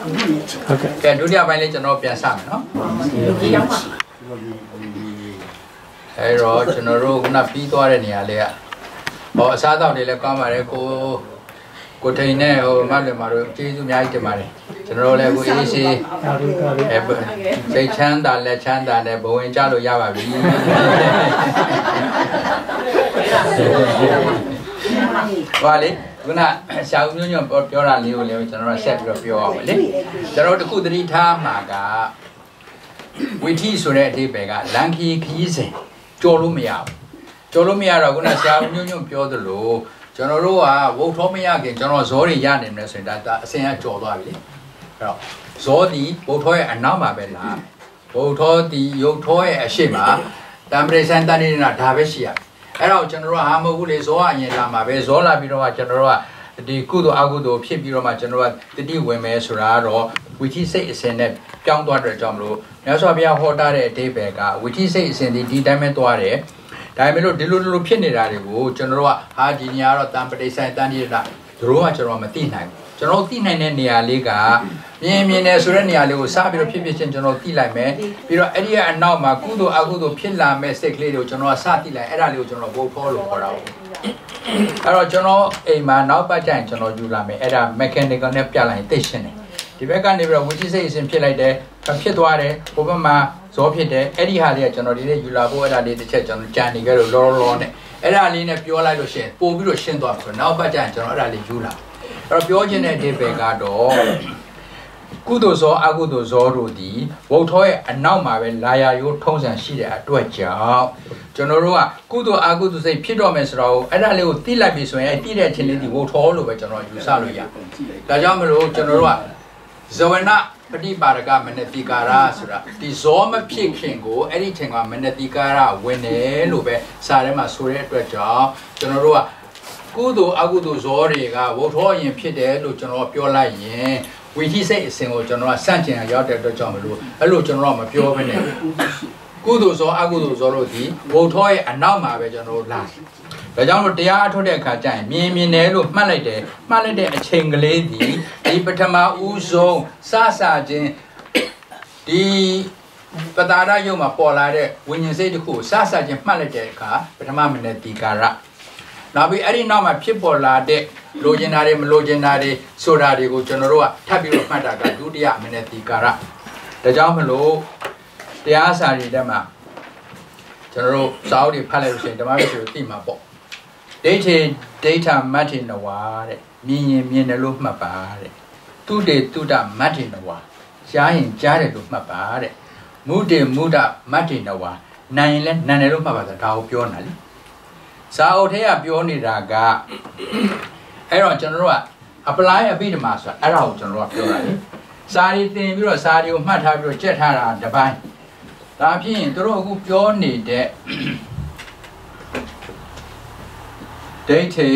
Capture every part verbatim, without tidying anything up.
ကဲဒုတိယပိုင်းလေးကျွန်တော်ပြန်စမယ်နော်အဲတော့ကျွန်တော်တို့ခုနပြီးသွားတဲ့နေရာလေးကဟောအစားအသောက်တွေလည်းကောင်းပါတယ်ကိုကိုထိန်နဲ့ဟိုမတ်လင်မာတို့ကျေးဇူးအများကြီးတင်ပါတယ်ကျွန်တော်တို့လည်းကိုအေးစီအဲစိတ်ချမ်းသာလက်ချမ်းသာနဲ့ဘဝင်ကြလို့ရပါပြီဘာလဲခုနရှာဦးမျိုးညွန့်ပြောတာလေးကိုလည်းကျွန်တော်ဆက်ပြီးတော့ပြောအောင်လေကျွန်တော်တခုသတိထားမှာကဝိထီဆိုတဲ့အဓိပ္ပာယ်ကလန်ခီခီးစဉ်ကြော်လို့မရဘူးကြော်လို့မရတော့ခုနရှာဦးမျိုးညွန့်ပြောသလိုကျွန်တော်တို့ကဝုတ်ထောမရခင်ကျွန်တော်ဇောတွေရနေမယ်ဆိုရင်ဒါအစင်ကကြော်သွားပြီလေအဲ့တော့ဇောဒီဝုတ်ထောရဲ့အနောက်မှာပဲလားဝုတ်ထောဒီရုပ်ထောရဲ့အရှိမတံပရိစံတန်နေတာဒါပဲရှိရအဲ့တော့ကျွန်တော်တို့ဟာမဟုတ်ဘူးလေဇောအရင်လာမှာပဲဇောလာပြီးတော့ကျွန်တော်တို့ကဒီကုသိုလ်အကုသိုလ်ဖြစ်ပြီးတော့မှကျွန်တော်ကတတိဝင်မယ်ဆိုတာတော့ဝိသီစိတ်အစဉ်နဲ့ပြောင်းသွားတဲ့ကြောင့်မလို့မြတ်စွာဘုရားဟောတာတဲ့အဓိပ္ပာယ်ကဝိသီစိတ်အစဉ်ဒီဒီတိုင်းပဲသွားတယ်ဒါပေမဲ့လို့ဒီလိုလိုဖြစ်နေတာတွေကိုကျွန်တော်တို့ကဟာဒီနေရာတော့တံပတိဆိုင်တန်တိတာတို့ကကျွန်တော်မသိနိုင်ဘူးကျွန်တော်သိနိုင်တဲ့နေရာလေးကမြင်မြင်နေဆိုတဲ့နေရာလေးကိုစပြီးတော့ဖြစ်ဖြစ်ချင်းကျွန်တော်သိလိုက်မယ်ပြီးတော့အဲ့ဒီကအနောက်မှာကုသိုလ်အကုသိုလ်ဖြစ်လာမဲ့စိတ်ကလေးတွေကိုကျွန်တော်ကစသိလိုက်အဲ့ဒါလေးကိုကျွန်တော်ဘုတ်ဖောလို့ခေါ်တာပေါ့အဲ့တော့ကျွန်တော်အိမ်မှာနောက်ပတ်ကျရင်ကျွန်တော်ယူလာမယ်အဲ့ဒါ mechanical နဲ့ပြလိုက်ရင်သိရှင်းတယ်ဒီဘက်ကနေပြီးတော့ဝိသီစိတ်အစဉ်ဖြစ်လိုက်တယ်ဖြစ်သွားတယ်ဘုဘမှာဇောဖြစ်တယ်အဲ့ဒီဟာလေးကကျွန်တော်ဒီနေ့ယူလာဖို့အဲ့ဒါလေးတစ်ချက်ကျွန်တော်ကြံနေကြလို့လောလောလောနဲ့အဲ့ဒါလေးနဲ့ပြောလိုက်လို့ရှိရင်ပို့ပြီးတော့ရှင်းသွားပြီဆိုတော့နောက်ပတ်ကျရင်ကျွန်တော်အဲ့ဒါလေးယူလာအဲ့တော့ပြောချင်တဲ့ဒီဘက်ကတော့ကုသိုလ်ဇောအကုသိုလ်ဇောတို့ဒီဝုတ်ထောရဲ့အနောက်မှာပဲလာယာရိုးထုံးစံရှိတဲ့အတွက်ကြောင့်ကျွန်တော်တို့ကကုသိုလ်အကုသိုလ်စိတ်ဖြစ်တော့မယ်ဆိုတော့အဲ့ဒါလေးကိုသိလိုက်ပြီဆိုရင်အဲ့ပြည့်တဲ့အချင်းလေးဒီဝုတ်ထောလို့ပဲကျွန်တော်ယူဆလို့ရဒါကြောင့်မလို့ကျွန်တော်တို့ကဇဝနပฏิပါရကမနတိကာရဆိုတာဒီဇောမဖြစ်ခင်ကိုအဲ့ဒီချိန်ကမနတိကာရဝင်တယ်လို့ပဲစာထဲမှာဆိုတဲ့အတွက်ကြောင့်ကျွန်တော်တို့ကကုသိုလ်အကုသိုလ်ဇောတွေကဝုတ်ထောရင်ဖြစ်တယ်လို့ကျွန်တော်ပြောလိုက်ရင်ဝိသီစိတ်အစဉ်ကိုကျွန်တော်ကစန့်ကျင်ရောက်တဲ့အတွက်ကြောင့်မလို့အဲ့လိုကျွန်တော်ကမပြောဘဲနဲ့ကုသိုလ်ဇောအကုသိုလ်ဇောတို့ဒီဝုတ်ထောရဲ့အနောက်မှာပဲကျွန်တော်တို့လာဒါကြောင့်လို့တရားအထုတ်တဲ့အခါကျရင်မြင်မြင်တယ်လို့မှတ်လိုက်တယ်မှတ်လိုက်တဲ့အချိန်ကလေးဒီဒီပထမဦးဆုံးစစချင်းဒီပတာရယုံမှာပေါ်လာတဲ့ဝိညာဉ်စိတ်တစ်ခုစစချင်းမှတ်လိုက်တဲ့အခါပထမမနတိကာရနောက်ပြီးအဲ့ဒီနောက်မှာဖြစ်ပေါ်လာတဲ့လိုချင်တာတွေမလိုချင်တာတွေဆိုတာတွေကိုကျွန်တော်တို့ကထပ်ပြီးတော့မှတ်တာကဒုတိယမနတိကာရဒါကြောင့်မလို့တရားစာတွေထဲမှာကျွန်တော်တို့စာအုပ်တွေဖတ်လိုက်လို့ရှိရင်ဓမ္မวิธีကိုသိမှာပေါ့ဒိဋ္ဌိဒိဋ္ဌမတ္ထိနဝါတဲ့မြင်ရင်မြင်တယ်လို့မှတ်ပါတဲ့တုတေတုဒမတ္ထိနဝါကြားရင်ကြားတယ်လို့မှတ်ပါတဲ့မုတေမုဒမတ္ထိနဝါနိုင်ရင်လည်းနိုင်တယ်လို့မှတ်ပါဆိုတာဒါကိုပြောနေတာလေစာအုပ်ထဲကပြောနေတာကအဲ့တော့ကျွန်တော်တို့က apply အပိဓမ္မာဆိုတာအဲ့ဒါကိုကျွန်တော်တို့ကပြောတာလေစာရီသင်ပြီးတော့စာရီကိုမှတ်ထားပြီးတော့ကြက်ထားတာတစ်ပိုင်းဒါဖြစ်ရင်တို့အခုပြောနေတဲ့ဒိဋ္ဌိ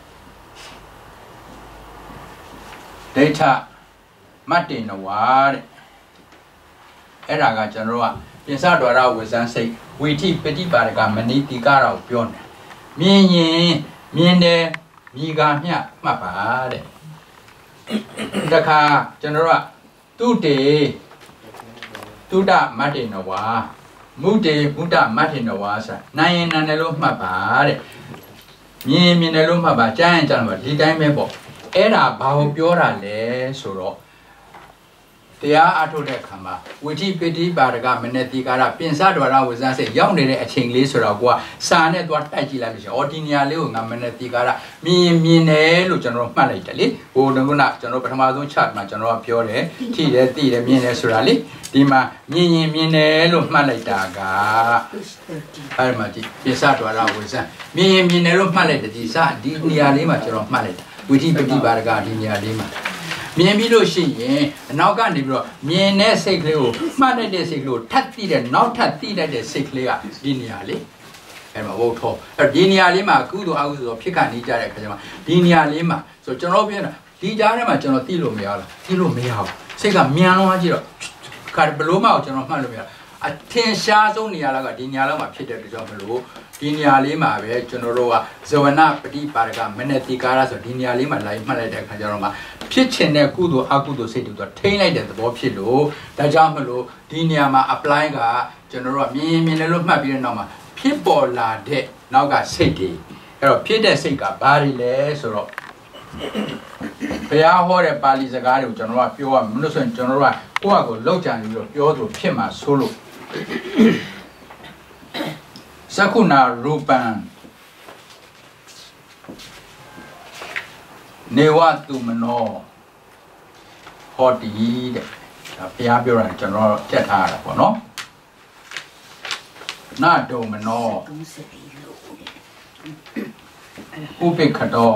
ဒိဋ္ဌမတ္တိနဝါတဲ့အဲ့ဒါကကျွန်တော်တို့ကပိစဒွါရဝဇန်စိတ်ဝိထိပฏิပါဒကမဏိတိကာရကိုပြောနေမြင်ရင်မြင်တယ်မိဂါမျှမှတ်ပါတဲ့တခါကျွန်တော်တို့ကတုတေတုဒမတ္တိနဝါမုတေမုဒမတ္တိနဝါဆိုတာနိုင်ရင်နိုင်တယ်လို့မှတ်ပါတဲ့မြင်မြင်တယ်လို့မှတ်ပါကြားရင်ကြားမှာဒီတိုင်းပဲပေါ့အဲ့ဒါဘာကိုပြောတာလဲဆိုတော့တရားအထုတ်တဲ့အခါမှာဝိထိပတိပါဒကမနတိကာရပြင်စဒွါရဝဇ္ဇစိတ်ရောက်နေတဲ့အချိန်လေးဆိုတော့ကိုကစာနဲ့သွားတိုက်ကြည့်လိုက်လို့ရှိရင်အော်ဒီနေရာလေးကိုငါမနတိကာရမြင်မြင်တယ်လို့ကျွန်တော်မှတ်လိုက်တယ်လေဟိုတုန်းကကျွန်တော်ပထမဆုံး chart မှာကျွန်တော်ကပြောတယ်ထိတယ်သိတယ်မြင်တယ်ဆိုတာလေဒီမှာမြင်ရင်မြင်တယ်လို့မှတ်လိုက်တာကအဲ့မှာဒီပြင်စဒွါရဝဇ္ဇမြင်ရင်မြင်တယ်လို့မှတ်လိုက်တယ်ဒီစဒီနေရာလေးမှာကျွန်တော်မှတ်လိုက်တာဝိထိပတိပါဒကဒီနေရာလေးမှာမြင်ပြီးလို့ရှိရင်အနောက်ကနေပြီးတော့မြင်တဲ့စိတ်ကလေးကိုမှတ်လိုက်တဲ့စိတ်ကလေးကိုထပ်သိတဲ့နောက်ထပ်သိလိုက်တဲ့စိတ်ကလေးကဒီနေရာလေးအဲ့မှာဝုတ်ထောအဲ့ဒီနေရာလေးမှာကုသိုလ်အကုသိုလ်ဖြစ်ခါနေကြတဲ့အခါကျမှဒီနေရာလေးမှာဆိုကျွန်တော်ပြောတာဒီကြားထဲမှာကျွန်တော်သိလို့မရဘူးသိလို့မရဘူးစိတ်ကမြန်လွန်သွားကြည့်တော့ခါဘလို့မအောင်ကျွန်တော်မှတ်လို့မရအထင်ရှားဆုံးနေရာကဒီနေရာလောက်မှာဖြစ်တဲ့ကြောင့်မလို့ဒီနေရာလေးမှာပဲကျွန်တော်တို့ကဇဝနပฏิပါဒကမနတိကာရဆိုဒီနေရာလေးမှာလိုက်မှတ်လိုက်တဲ့အခါကျတော့မှဖြစ်ချင်တဲ့ကုသိုလ်အကုသိုလ်စိတ်တွေထိန်းလိုက်တဲ့သဘောဖြစ်လို့ဒါကြောင့်မလို့ဒီနေရာမှာ apply ကကျွန်တော်တို့ကမြင်မြင်လည်းလို့မှတ်ပြီးတဲ့နောက်မှာဖြစ်ပေါ်လာတဲ့နောက်ကစိတ်တွေအဲ့တော့ဖြစ်တဲ့စိတ်ကဘာတွေလဲဆိုတော့ဘုရားဟောတဲ့ပါဠိစကားတွေကိုကျွန်တော်ကပြောရမယ်လို့ဆိုရင်ကျွန်တော်တို့ကကိုယ့်အကိုလောက်ကြံပြီးတော့ပြောသလိုဖြစ်မှာဆိုလို့သက္ကုဏရူပံနေဝတုမနောဟောတိတဲ့ဒါဘုရားပြောတာကျွန်တော်ပြတ်ထားရတာပေါ့နော်နာတုမနောဥပိက္ခတော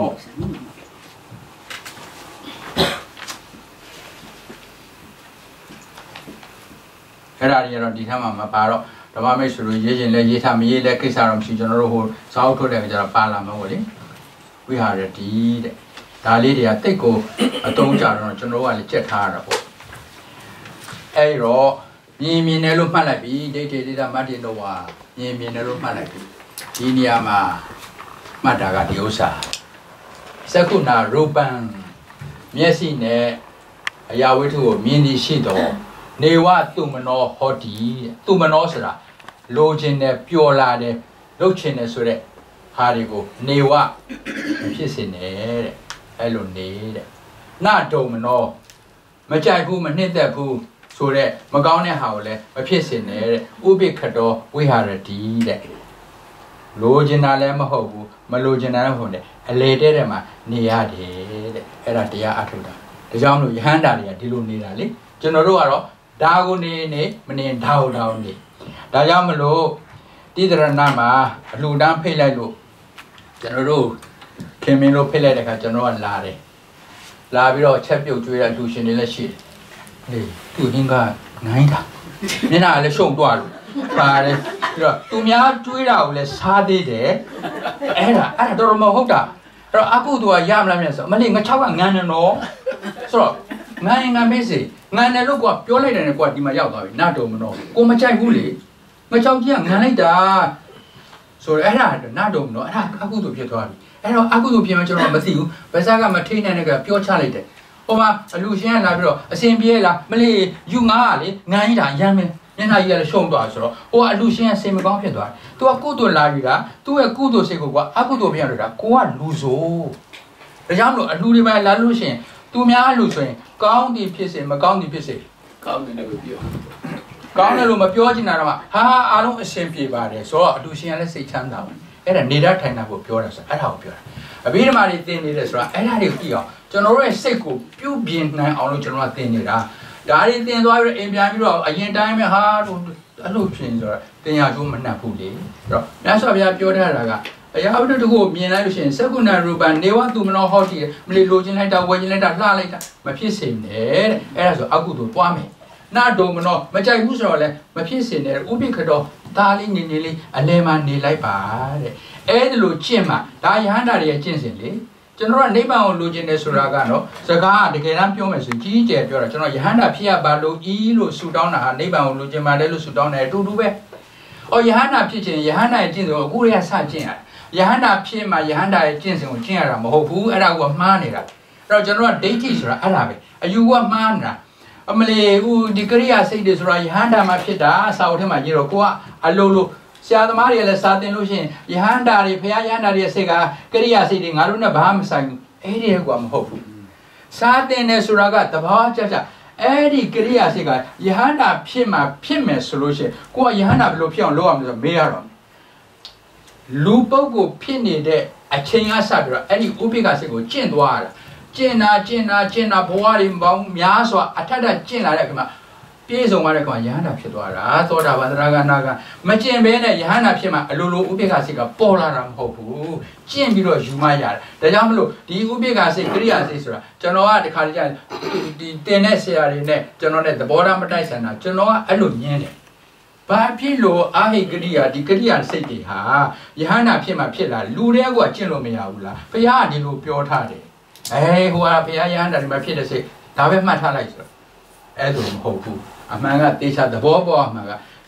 အဲ့ဒါတွေတော့ဒီထက်မှမပါတော့ဓမ္မမိတ်ဆွေတို့ရေးရင်လည်းရေးထားမရေးလည်းကိစ္စတော့မရှိကျွန်တော်တို့ဟိုစာအုပ်ထုတ်တဲ့ကြတော့ပါလာမှာပေါ့လေဝိဟာရတိတဲ့ဒါလေးတွေကတိတ်ကိုအတုံးကြတော့ကျွန်တော်တို့ကလည်းကြက်ထားရတာပေါ့အဲ့တော့မြင်မြင်တယ်လို့မှတ်လိုက်ပြီဒိဋ္ဌိဒိဋ္ဌမတ္တိလောဝမြင်မြင်တယ်လို့မှတ်လိုက်ပြီဒီနေရာမှာမှတ်တာကဒီဥစ္စာသက္ကုဏရူပံမျက်စိနဲ့အရာဝတ္ထုကိုမြင်နေရှိတော့နေဝတုမနောဟောတိတုမနောဆိုတာလိုချင်တယ်ပျော်လာတယ်လှုပ်ချင်တယ်ဆိုတဲ့ဟာတွေကိုနေဝဖြစ်စေနဲ့တဲ့အဲ့လိုနေတဲ့နတုမနောမကြိုက်ဘူးမနှစ်သက်ဘူးဆိုတဲ့မကောင်းတဲ့ဟာကိုလည်းမဖြစ်စေနဲ့တဲ့ဥပိက္ခတောဝိဟာရတိတဲ့လိုချင်တာလည်းမဟုတ်ဘူးမလိုချင်တာလည်းမဟုတ်နဲ့အလေတဲ့တဲ့မှာနေရတယ်တဲ့အဲ့ဒါတရားအထုတ်တာဒါကြောင့်လို့ယဟန္တာတွေကဒီလိုနေတာလေကျွန်တော်တို့ကတော့ဒါကိုနေနေမနေဒါကိုဒါကိုနေဒါကြောင့်မလို့တိတရဏမှာအလှူဒန်းဖိတ်လိုက်လို့ကျွန်တော်တို့ခင်မင်းတို့ဖိတ်လိုက်တဲ့အခါကျွန်တော်ကလာတယ်လာပြီးတော့ချက်ပြုတ်ကျွေးတဲ့လူရှင်တွေလည်းရှိတယ်ဟေးသူဟင်းကနိုင်တာမျက်နှာလည်းရှုံသွားလို့ပါတယ်ပြီးတော့သူများကျွေးတာကိုလည်းစားသေးတယ်အဲ့ဒါအဲ့ဒါတော်တော်မဟုတ်တာအဲ့တော့အကုသူကရမလားမြတ်ဆိုမလေးငါချောက်ကငန်းနေတော့ဆိုတော့ငန်းရင်ငန်းမေးစီငန်းတယ်လို့ကွာပြောလိုက်တယ်ကွာဒီမှာရောက်သွားပြီနတ်တော်မနော်ကိုမကြိုက်ဘူးလေငါချောက်ကြီးကငန်းလိုက်တာဆိုတော့အဲ့ဒါနတ်တော်မနော်အဲ့ဒါအကုသူဖြစ်သွားပြီအဲ့တော့အကုသူဖြစ်မှကျွန်တော်မသိဘူးဗဇက်ကမထိနိုင်တဲ့ကပြောချလိုက်တယ်ဟိုမှာအလူရှင်ကလာပြီးတော့အစင်ပြေးလားမလေးယူငါကလေငန်းကြီးတာရမ်းမယ်မျက်နှာကြီးကလည်းရှုံသွားဆိုတော့ဟိုကအလူရှင်ကစိတ်မကောင်းဖြစ်သွားတယ်သူကကုသိုလ်လာပြီလားသူ့ရဲ့ကုသိုလ်စိတ်ကိုကအကုသိုလ်ပြန်လို့တာကိုကလူဆိုဒါကြောင့်မလို့အလူတွေပဲလာလို့ရှိရင်သူများအလူဆိုရင်ကောင်းသည်ဖြစ်စေမကောင်းသည်ဖြစ်စေကောင်းတယ်လို့ပြောကောင်းတယ်လို့မပြောချင်တာတော့ဟာအားလုံးအရှင်ပြေပါတယ်ဆိုတော့အလူရှင်ကလည်းစိတ်ချမ်းသာတယ်အဲ့ဒါနေတာထိုင်တာကိုပြောတာဆိုအဲ့ဒါကိုပြောတာအဘိဓမ္မာတွေသင်နေတယ်ဆိုတာအဲ့ဒါတွေကိုကြည့်အောင်ကျွန်တော်တို့ရဲ့စိတ်ကိုပြုပြင်နိုင်အောင်လို့ကျွန်တော်ကသင်နေတာဒါတွေသင်သွားပြီးတော့အိမ်ပြန်ပြီးတော့အရင်တိုင်းပဲဟာတို့အဲ့လိုဖြစ်ဆိုတာသင်ရကျိုးမနှက်ဘူးလေအဲ့တော့မြတ်စွာဘုရားပြောထားတာကအရာဝတ္ထုတခုကိုမြင်လိုက်လို့ရှိရင်သက္ကုဏရူပံနေဝတုမနောဟောတိမလီလိုချင်လိုက်တာဝယ်ချင်လိုက်တာလှလိုက်တာမဖြစ်စေနဲ့တဲ့အဲ့ဒါဆိုအကုသို့တွားမယ်နာဒုံမနောမကြိုက်ဘူးဆိုတော့လည်းမဖြစ်စေနဲ့ဥပိက္ခတောဒါလေးနေနေလေးအလဲမှာနေလိုက်ပါတဲ့အဲ့ဒါလိုကျင့်မှာဒါယဟန္တာတွေရဲ့ကျင့်စဉ်လေကျွန်တော်ကနိဗ္ဗာန်ကိုလိုချင်တယ်ဆိုတာကတော့စကားကတကယ်တမ်းပြောမယ်ဆိုကြီးကျယ်ပြောတာကျွန်တော်ယဟန္တာဖြစ်ရပါလို့ဤလို့ဆူတောင်းတာဟာနိဗ္ဗာန်ကိုလိုချင်ပါတယ်လို့ဆူတောင်းတယ်အတူတူပဲ။အော်ယဟန္တာဖြစ်ခြင်းယဟန္တာရဲ့ကျင့်စဉ်ကိုအခုရစကျင့်ရတယ်။ယဟန္တာဖြစ်မှယဟန္တာရဲ့ကျင့်စဉ်ကိုကျင့်ရတာမဟုတ်ဘူးအဲ့ဒါကမှားနေတာ။အဲ့တော့ကျွန်တော်ကဒိဋ္ဌိဆိုတာအဲ့ဒါပဲ။အယူကမှားနေတာ။အမလီဦးဒီကရိယာစိတ်တွေဆိုတာယဟန္တာမှာဖြစ်တာစာအုပ်ထဲမှာရေးတော့ကိုကအလိုလိုဆရာသမားတွေလည်းစာသင်လို့ရှိရင်ယဟန္တာတွေဖရာယဟန္တာတွေစိတ်ကကရိယာစိတ်တွေငါတို့နဲ့ဘာမှမဆိုင်ဘူးအဲ့ဒီကွာမဟုတ်ဘူးစာသင်တယ်ဆိုတာကတဘာဝကြကြအဲ့ဒီကရိယာစိတ်ကယဟန္တာဖြစ်မှဖြစ်မယ်ဆိုလို့ရှိရင်ကိုကယဟန္တာဘယ်လိုဖြစ်အောင်လုပ်ရမလဲဆိုမေးရတော့လူပုဂ္ဂိုလ်ဖြစ်နေတဲ့အချိန်ကစပြီးတော့အဲ့ဒီဥပိ္ပခစိတ်ကိုကျင့်သွားရတာကျင့်တာကျင့်တာကျင့်တာဘဝတွေပေါင်းများစွာအထက်ထက်ကျင့်လာတဲ့အခါမှာပြေဆုံးသွားတဲ့ကောင်ယဟန္တာဖြစ်သွားတာသောတာပန်သရဂနာကမကျင့်ဘဲနဲ့ယဟန္တာဖြစ်မှအလိုလိုဥပိ္ပခစိတ်ကပေါ်လာတာမဟုတ်ဘူးကျင့်ပြီးတော့ယူမရတယ်ဒါကြောင့်မလို့ဒီဥပိ္ပခစိတ်ကရိယာစိတ်ဆိုတာကျွန်တော်ကတခါတည်းဒီတင်တဲ့ဆရာတွေနဲ့ကျွန်တော်နဲ့သဘောထားမတိုက်ဆိုင်တာကျွန်တော်ကအဲ့လိုညင်းတယ်ဘာဖြစ်လို့အာဟိကရိယာဒီကရိယာစိတ်တွေဟာယဟန္တာဖြစ်မှဖြစ်လာလူတွေကကျင့်လို့မရဘူးလားဘုရားကဒီလိုပြောထားတယ်အဲဟိုကဘုရားယဟန္တာဒီမှာဖြစ်တဲ့စိတ်ဒါပဲမှတ်ထားလိုက်ဆိုအဲ့လိုမဟုတ်ဘူးအမှန်ကတေချာသဘောပေါက်အမှန်က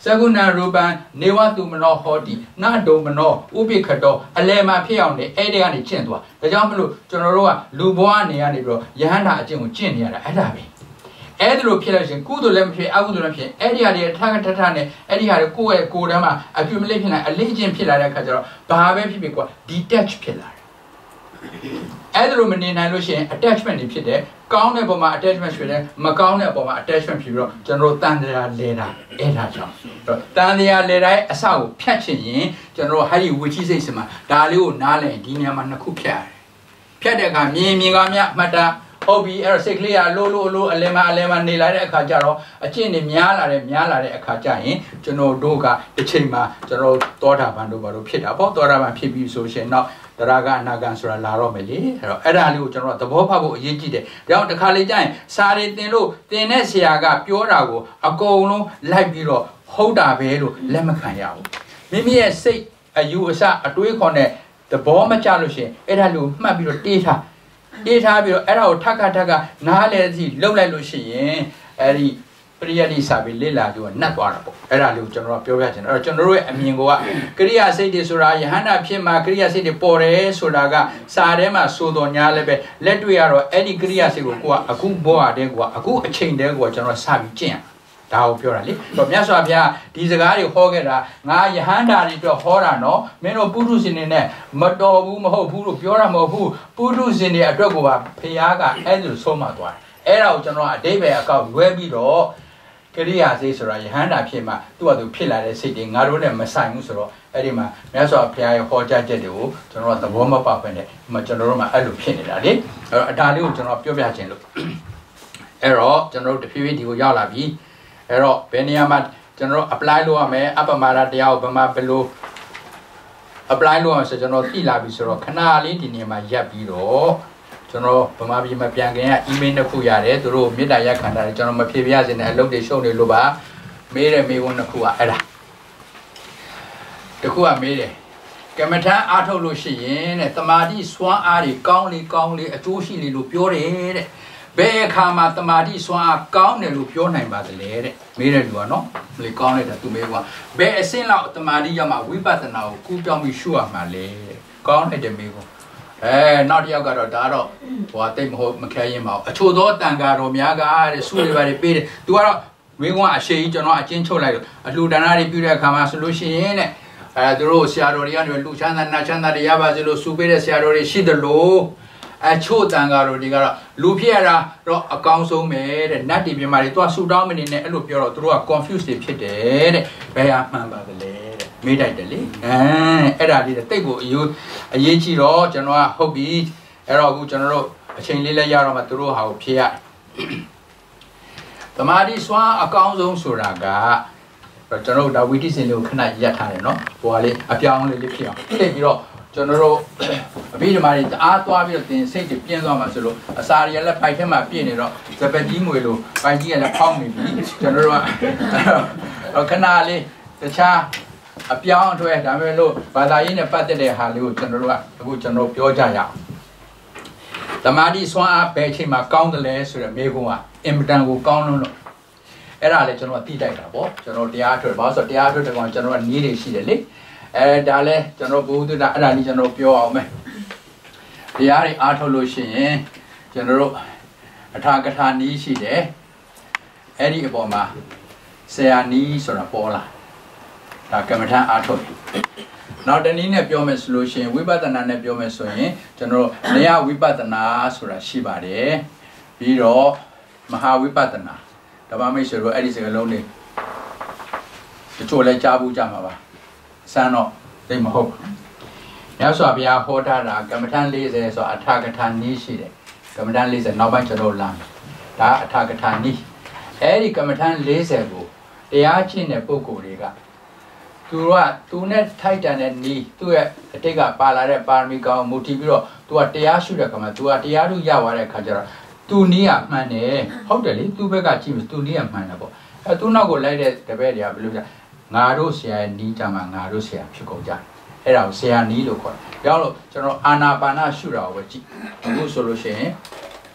Saguna Ruban, Neva Dumano Hoti, Nadomano, Ubi Kato, Alema Pione, Ediani Chendua, the Jamalu, Generoa, Lubuani Anibro, Yahana Jim Genia, Adabi. Edro Pilation, Kudu Lempi, Audulapi, Edia Tagatane, Edia Kue Kudama, accumulating a legion pillar, Bahabe Pico, detached pillar. Edro Menina Lucian, attachment in Pide, Count Boma attachment Pide, Macauna Boma attachment Piro, General Tandria Leda, Eda. Tandria Leda, a sow, patching, General Hari, which is Isma, Dalu, Nale, Dinia Manacupia. Piadaga, Migamia, Mata. Obi, Ersiklia, Lulu, Alema, Alema, Nila, Kajaro, a chin in Miala, Miala, Kajain, General Doga, the Chima, General Dota Bandu, Pita, Dora, and Pipi, so she now, the Raga, Nagansura, La Romeli, Edalu, General, the Bopabu, Yiji, down the College, Sari, Tenu, Tenesiaga, Piorago, a Golo, Libiro, Hoda Velu, Lemakayao. Mimi, I say, a U S A, a Duicone, the Bomber Chalushi, Edalu, Mabiro Data. Etabio, Erao, Taka Taka, Nale, Lola Lucian, Eri, Priadi Sabi, Lila, do not warrable. Eralu, General Piovatin, or General Amingoa, Korea City Suraya, Hana Pima, Korea City Pore, Suraga, Sarema, Sudonia Lebe, Letuaro, Eddie Korea Sigua, a good boa de gua, a good chain de gua, General Sabi Jan. Tao purely. From Yasavia, Dizagari Hogera, Na Yahanda into Horano, Meno Pudus in the Mato Mo Puru, Pura Mohu, Pudus in the Adogua, Piaga, Edu Somatwa. Era General David account Webido, Korea Zesra, Yahanda Pima, two to Pillar City, Naru and Masai Musoro, Edima, Massa Pia Hoja Jedu, General the Woma Papene, Macharoma Alupinadi, or Dalu General Pioviacin. Error, General the P V D Yalabi. Ero, Beniamat, General, apply law, me, upper Mara, the Albama below. Apply law, as a general Tilabisoro, Canali, Dinima Yapiro, General, Pamabi Mapianga, Imin the Puyare, the room, Midayakana, General Mapias, and I look the show the Luba, made a me one Kua Era. The Kua made it. Kamata Ato Lucian, Tamadi, Swan Ari, County, County, a Tushi Lupure. Bear come at the Madi Swan, count the Lupio name by the lady. Made it, you are not. We call it to me one. Bear a sin out the Madi Yama, we better now, could tell me sure, my lady. Count it, the Migo. Eh, not Yaga or Daro, what they hope Macayama. A two dot Tangaro, Miaga, the Suli very big. Do I? We want a shade or not a chincho like a Ludanari Buddha Kama solution. Uh, the rose, Siarorian, Luchana, Nachana, the Yabazilo, Superior Siarori, Shidalo. A cho tangaro digara, Lupiera, a council made, and Nati Marito, so dominant and Lupio through a confused pit, Baya Mamba the lady, made at the lake. Eh, Era did a table, you a Yichiro, General Hobby, Era General, a chain Lila Yaramaturu, how Pia. The Madi Swan, a council Suraga, but General, that we did in the Kana Yata, no? Wally, a piano, Lipia. General, a bit of my art to have been said to piano Masolo, a Saria by him a piano, the Bedimuelo, by the and a pound General Canale, the cha, a piano to it, I will look, but I in a party de Halu, General, a good General Piojaya. The Madi Swan paid him a countless to the Megua, Imtango Counter. Era le General Tita, General Theatre, Boss of Theatre, the one General needed she the lake. Eh, Dale, General Budu, Rani General Pio, the Ari Artolution, General Atagatani, she there, Eddie Obama, Seani Sonapola, Takamata Arto. Now the Nina Biomen solution, we but an Anabiomen Soye, General Lea Wipatana, Sura Shibade, Biro, Maha Wipatana, the Mamisha Edison Lonely, the Chole Jabu Jamava. Sano, they hope. Also, we are Hota, Gamatan Laser, so Atagatan Nishi, Gamatan Laser, Nobacharo Lam, Da Atagatani. Eddie Gamatan Laser go, they are chin a Boko Riga. To what, to net tighten and knee, to a take a palare parmica, Mutibiro, to a Teashuda Kama, to a Tiaru Yawara Kajara, two near money, how the little two bega chims, two near manable. I do not go like that, the very blue. Narusia and Nijama, Narusia, Chukoja. Era Sea Nido. Yellow, General Anna Bana Shura, which is solution.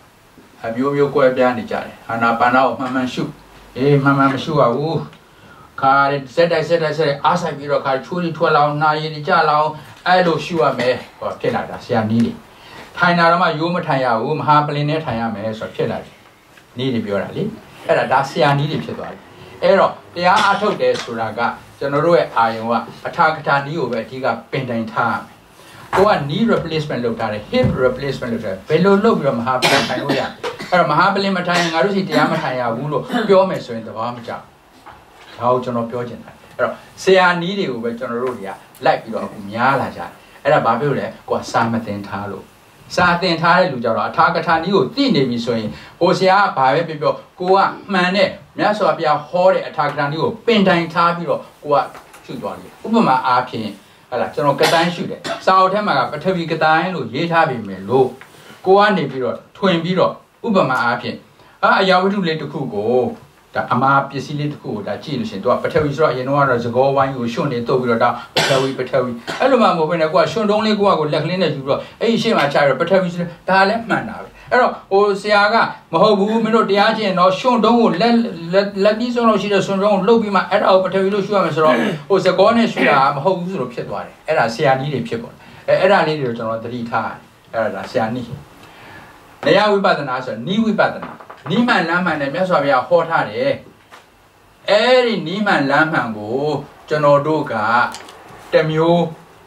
Have you your queer Danija? Anna Bana, Mamma Shoe. Eh, Mamma Shua, woo. ခါစက်တိုက်စက်တိုက်စက်အားဆိုင်ပြီးတော့ခါချိုးလေးထွက်လောင်နာရည်ကြလောင်အဲ့လိုရှူရမယ်ဟောဖြစ်လာတာဆရာနီးတွေထိုင်တာတော့မှရိုးမထိုင်ရဘူးမဟာပလင်နဲ့ထိုင်ရမယ်ဆိုတော့ဖြစ်လာတယ်နီးတွေပြောတာလေအဲ့ဒါဒါဆရာနီးတွေဖြစ်သွားတယ်အဲ့တော့တရားအားထုတ်တယ်ဆိုတာကကျွန်တော်တို့ရဲ့အာယုံကအထာကထာနီးကိုပဲအဓိကပင်တိုင်ထားကိုက knee replacement လုပ်ထားတယ် hip replacement လုပ်ထားတယ်ဘယ်လိုလုပ်ပြီးတော့မဟာပလင်ထိုင်လို့ရအဲ့တော့မဟာပလင်မထိုင်ရင်ငါတို့စီတရားမထိုင်ရဘူးလို့ပြောမယ်ဆိုရင်သဘောမကျဒါကိုကျွန်တော်ပြောချင်တာအဲ့တော့ဆရာနီးတွေကိုပဲကျွန်တော်တို့တွေကလိုက်ပြီးတော့အခုများလာကြတယ်အဲ့ဒါဘာဖြစ်လို့လဲကိုကစာမသင်ထားလို့စာသင်ထားတဲ့လူကြတော့အထာကထာနီးကိုသိနေပြီဆိုရင်ဟိုဆရာကဘာပဲပြောပြောကိုကမှန်တဲ့မြတ်စွာဘုရားဟောတဲ့အထာကထာနီးကိုပင်တိုင်ထားပြီးတော့ကိုကရှုသွားတယ်ဥပမာအားဖြင့်ဟလာကျွန်တော်ကတိုင်းရှုတယ်စာအုပ်ထဲမှာကပထဝီကတိုင်းလို့ရေးထားပြီးမယ်လို့ကိုကနေပြီးတော့ထွင်ပြီးတော့ဥပမာအားဖြင့်အာအရာဝတ္ထုလေးတစ်ခုကိုဒါအမားပစ္စည်းလေးတစ်ခုကိုဒါကြည့်လို့ရှင်သူကပထဝီဆိုတော့အရင်တော့ကတော့သကောဝိုင်းကိုရှွန့်နေတုပ်ပြီးတော့ဒါပထဝီပထဝီအဲ့လိုမှမဟုတ်ဘဲနဲ့ကိုကရှွန့်တုံးလေးကိုကကိုလက်ကလေးနဲ့ယူပြီးတော့အဲ့ဒီရှေ့မှာချရတော့ပထဝီဆိုဒါလည်းမှန်တာပဲအဲ့တော့ဟိုဆရာကမဟုတ်ဘူးမင်းတို့တရားကျင့်တော့ရှွန့်တုံးကိုလက်လက်ပြီးဆုံးလို့ရှိတဲ့ရှွန့်တုံးကိုလှုပ်ပြီးမှအဲ့ဒါကိုပထဝီလို့ရှုရမယ်ဆိုတော့ဟိုသကောနဲ့ရှုတာမဟုတ်ဘူးဆိုလို့ဖြစ်သွားတယ်အဲ့ဒါဆရာနီးတွေဖြစ်ပေါ်တယ်အဲ့အဲ့ဒါလေးတွေကိုကျွန်တော်သတိထားအဲ့ဒါဆရာနီးနေယဝိပဿနာဆိုနီးဝိပဿနာနီးမှန်လမ်းမှန်နဲ့မြတ်စွာဘုရားဟောထားတယ်အဲ့ဒီနီးမှန်လမ်းမှန်ကိုကျွန်တော်တို့ကတမျိုး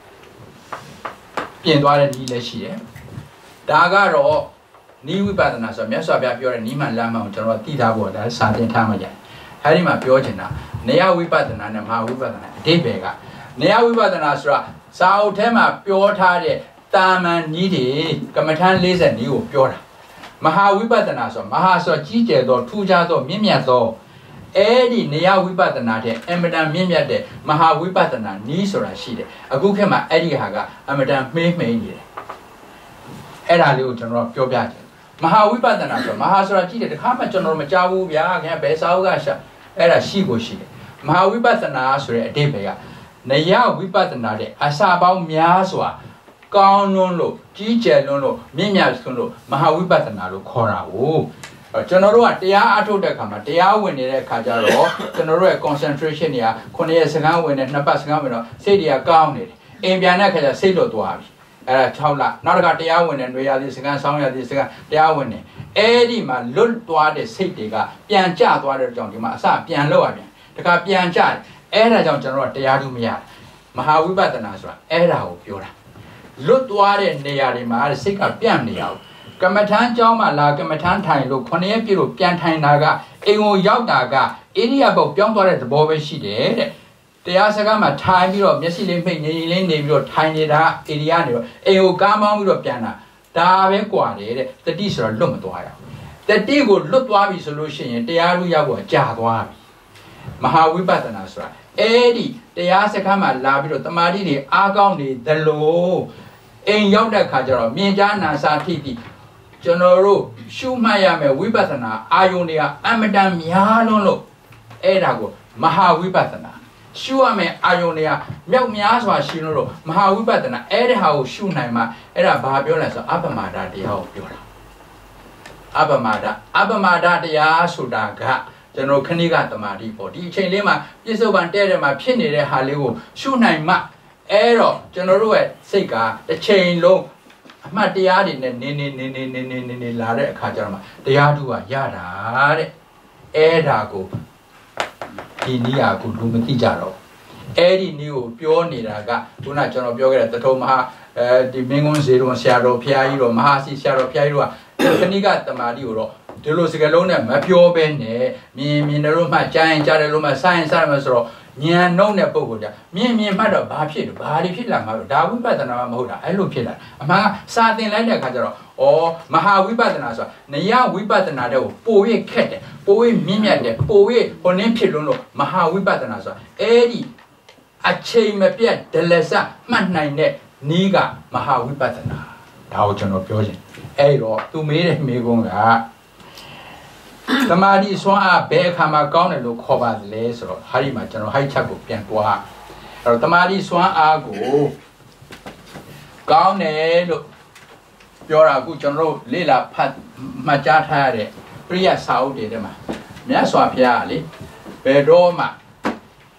ပြင်သွားတဲ့နီးလည်းရှိတယ်ဒါကတော့နီးဝိပဿနာဆိုမြတ်စွာဘုရားပြောတဲ့နီးမှန်လမ်းမှန်ကိုကျွန်တော်သိထားဖို့ဒါစာသင်ထားမှရတယ်အဲ့ဒီမှာပြောချင်တာနေယဝိပဿနာနဲ့မဟာဝိပဿနာအဓိပ္ပာယ်ကနေယဝိပဿနာဆိုတာစာအုပ်ထဲမှာပြောထားတဲ့တာမန်နီးတွေကမ္မထမ်း၄၀နီးကိုပြောတာမဟာဝိပဿနာဆိုမဟာဆိုကြီးကျယ်သောထူးခြားသောမြင့်မြတ်သောအဲ့ဒီနေယဝိပဿနာတဲ့အမတန်မြင့်မြတ်တဲ့မဟာဝိပဿနာနီးဆိုတာရှိတယ်အခုခေတ်မှာအဲ့ဒီဟာကအမတန်မှေးမှိန်နေတယ်အဲ့ဒါလေးကိုကျွန်တော်ပြောပြတယ်မဟာဝိပဿနာဆိုမဟာဆိုတာကြည့်တယ်တခါမှကျွန်တော်မကြားဘူးဗျာခင်ဗျဘယ်စာအုပ်ကရှာအဲ့ဒါရှိကိုရှိတယ်မဟာဝိပဿနာဆိုတဲ့အဓိပ္ပာယ်ကနေယဝိပဿနာတဲ့အစာပေါင်းများစွာကောင်းလွန်းလို့ကြီးကျယ်လွန်းလို့မြင့်မြတ်လွန်းလို့မဟာဝိပဿနာလို့ခေါ်တာကိုကျွန်တော်တို့ကတရားအထုတ်တဲ့အခါမှာတရားဝင်နေတဲ့အခါကျတော့ကျွန်တော်တို့ရဲ့ concentration တွေကခုနှစ်ရက်စကားဝင်နေနှစ်ပတ်စကားဝင်တော့စိတ်တွေကကောင်းနေတယ်အိမ်ပြန်တဲ့အခါကျစိတ်လွတ်သွားပြီအဲ့ဒါ၆လနောက်တစ်ခါတရားဝင်တဲ့ຫນွေရသည်စကားဆောင်းရသည်စကားတရားဝင်နေအဲ့ဒီမှာလွတ်သွားတဲ့စိတ်တွေကပြန်ကျသွားတဲ့ကြောင့်ဒီမှာအစပြန်လောက်ရပြန်တခါပြန်ကျတယ်အဲ့ဒါကြောင့်ကျွန်တော်တို့တရားထုမရတယ်မဟာဝိပဿနာဆိုတာအဲ့ဒါကိုပြောတာလွတ်သွားတဲ့နေရာတွေမှာစိတ်ကပြန့်နေအောင်ကမ္မထမ်းကျောင်းမှာလာကမ္မထမ်းထိုင်လို့ခုနှစ်ရက်ပြည့်လို့ပြန်ထိုင်တာကအိမ်ကိုရောက်တာကအိန္ဒိယဘက်ပြောင်းသွားတဲ့သဘောပဲရှိတယ်တဲ့တရားစကားမှာထိုင်ပြီးတော့မျက်စိလေးဖိတ်နေရင်လေးနေပြီးတော့ထိုင်နေတာအိန္ဒိယနေတော့အိမ်ကိုကားမောင်းပြီးတော့ပြန်တာဒါပဲกว่าတယ်တဲ့တတိဆိုတော့လွတ်မသွားရဘူးတတိကိုလွတ်သွားပြီဆိုလို့ရှိရင်တရားလူရောက်ဖို့ကြာသွားပြီမဟာဝိပဿနာဆိုတာအဲ့ဒီတရားစကားမှာလာပြီးတော့တမာတိတွေအားကောင်းနေသလိုအိမ်ရောက်တဲ့ခါကျတော့မြင်ကြားနာစာထိတိကျွန်တော်တို့ရှုမှတ်ရမယ်ဝိပဿနာအာယုန်တွေကအမတန်များလွန်းလို့အဲ့ဒါကိုမဟာဝိပဿနာရှုရမယ်အာယုန်တွေကမြောက်များစွာရှိလို့မဟာဝိပဿနာအဲ့ဒီဟာကိုရှုနိုင်မှအဲ့ဒါဘာပြောလဲဆိုအပ္ပမဒတရားကိုပြောတာအပ္ပမဒအပ္ပမဒတရားဆိုတာကကျွန်တော်ခဏိကတမာတိပေါ့ဒီအချိန်လေးမှာပြစ္ဆုတ်ပံတဲ့တဲ့မှာဖြစ်နေတဲ့ဟာလေးကိုရှုနိုင်မှအဲ့တော့ကျွန်တော်တို့ရဲ့စိတ်ကတစ်ချိန်လုံးအမှတ်တရားတွေနဲ့နင်းနေနေနေနေနေနေနေလာတဲ့အခါကျတော့မှတရားထုကရတာတဲ့အဲ့ဒါကိုဒီနည်းအားကိုလူမသိကြတော့အဲ့ဒီနည်းကိုပြောနေတာကခုနကျွန်တော်ပြောခဲ့တဲ့တထုံမဟာအဲဒီမင်းကုန်းဇေရုံဆရာတော်ဖျားကြီးတော်မဟာစီဆရာတော်ဖျားကြီးတို့ကခဏိကတမာတိကိုတော့ဒီလိုစကားလုံးနဲ့မပြောဘဲနဲ့မြင်မြင်တို့မှကြားရင်ကြားတယ်လို့မှစိုင်းစားမယ်ဆိုတော့ဉာဏ်နှုတ်တဲ့ပုဂ္ဂိုလ်ကမြင်မြင်မှတော့ဘာဖြစ်လဲဘာတွေဖြစ်လာမှာတော့ဒါဝိပဿနာမဟုတ်တာအဲ့လိုဖြစ်လာအမှန်ကစာသင်လိုက်တဲ့အခါကျတော့ဩမဟာဝိပဿနာဆိုတာနယဝိပဿနာတဲ့ကိုပို၍ခက်တယ်ပို၍မြင့်မြတ်တယ်ပို၍ဟိုနင်းဖြစ်လို့လို့မဟာဝိပဿနာဆိုတာအဲ့ဒီအချိန်မပြတ်ဒလစမှတ်နိုင်တဲ့နည်းကမဟာဝိပဿနာဒါကိုကျွန်တော်ပြောချင်အဲ့တော့သူမေးတဲ့မေးခွန်းကသမာဓိဆွမ်းအားဘယ်အခါမှာကောင်းတယ်လို့ခေါ်ပါသလဲဆိုတော့ဟာဒီမှာကျွန်တော်ဟိုက်ချက်ကိုပြန်တွားအဲ့တော့သမာဓိဆွမ်းအားကိုကောင်းတယ်လို့ပြောတာအခုကျွန်တော်တို့လေ့လာဖတ်မှတ်ကြားထားရတဲ့ပရိယစာအုပ်တွေထဲမှာမြတ်စွာဘုရားကလေဘယ်တော့မှ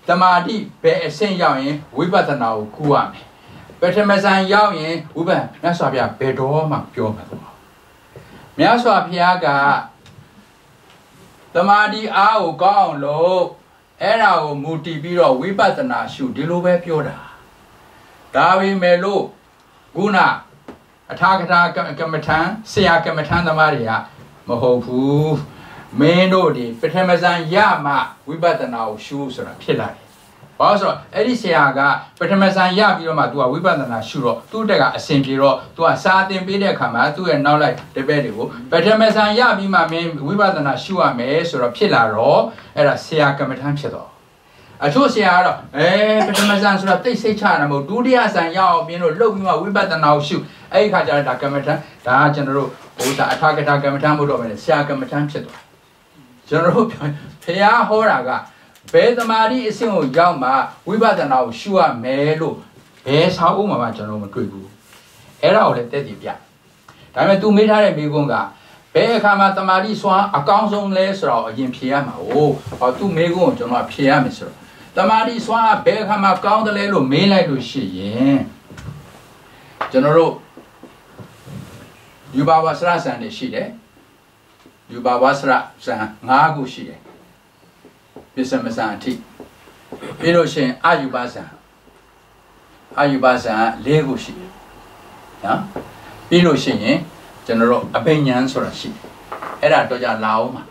တမာတိဘယ်အဆင့်ရောက်ရင်ဝိပဿနာကိုကူရမယ်ပထမဇန်ရောက်ရင်ဝိပဿနာမြတ်စွာဘုရားဘယ်တော့မှပြောမှာတော့မြတ်စွာဘုရားကတမာတိအားကိုကောင်းအောင်လို့အဲ့ဒါကိုမူတည်ပြီးတော့ဝိပဿနာရှုဒီလိုပဲပြောတာဒါပေမဲ့လို့ခုနအထာကထာကမ္မထံဆရာကမ္မထံသမားတွေကမဟုတ်ဘူးမင်းတို့ဒီပထမဇန်ရမှဝိပဿနာကိုရှုဆိုတာဖြစ်လာတယ်။ဘာလို့ဆိုတော့အဲ့ဒီဆရာကပထမဇန်ရပြီးတော့မှ तू ကဝိပဿနာရှုတော့သူ့တက်ကအစဉ်ပြေတော့ तू ကစာသင်ပေးတဲ့အခါမှာသူ့ရဲ့နောက်လိုက်တပည့်တွေကိုပထမဇန်ရပြီးမှမင်းဝိပဿနာရှုရမယ်ဆိုတော့ဖြစ်လာတော့အဲ့ဒါဆရာကမ္မထံဖြစ်တော့အချို့ဆရာကတော့အဲပထမဇန်ဆိုတာတိတ်ဆိတ်ချတာမဟုတ်ဒုတိယဇန်ရအောင်ပြင်းလို့လှုပ်ပြီးမှဝိပဿနာကိုရှုအဲ့ဒီခါကျတော့ဒါကမ္မထံဒါကကျွန်တော်တို့ဘုရားအထာကထာကမ္မထံမို့တော့မယ်ဆရာကမ္မထံဖြစ်သွားကျွန်တော်တို့ဘုရားဟောတာကဘယ်သမာဓိအဆင့်ကိုရောက်မှဝိပဿနာကိုရှုရမယ်လို့ဘယ်ဆောက်ဥမှာမှကျွန်တော်မတွေ့ဘူးအဲ့ဒါကိုလည်းတက်တည်ပြဒါပေမဲ့ तू မေးထားတဲ့မိကုန်းကဘယ်အခါမှာသမာဓိစွမ်းအကောင်းဆုံးလဲဆိုတော့အရင်ဖြေရမှာ哦ဟော तू မိကုန်းကိုကျွန်တော်ဖြေရမယ်ဆိုတော့သမာဓိစွမ်းဘယ်အခါမှာကောင်းတယ်လဲလို့မေးလိုက်လို့ရှိရင်ကျွန်တော်တို့ယူပါဝဆရာဆန်နေရှိတယ်ယူပါဝဆရာဆန်၅ခုရှိတယ်ပစ္စမဆန်အထိပြီးလို့ရှိရင်အာယူပါဆန်အာယူပါဆန်၄ခုရှိတယ်နော်ပြီးလို့ရှိရင်ကျွန်တော်တို့အဘိညာဉ်ဆိုတာရှိတယ်အဲ့ဒါတော့ကြလာအောင်ပါ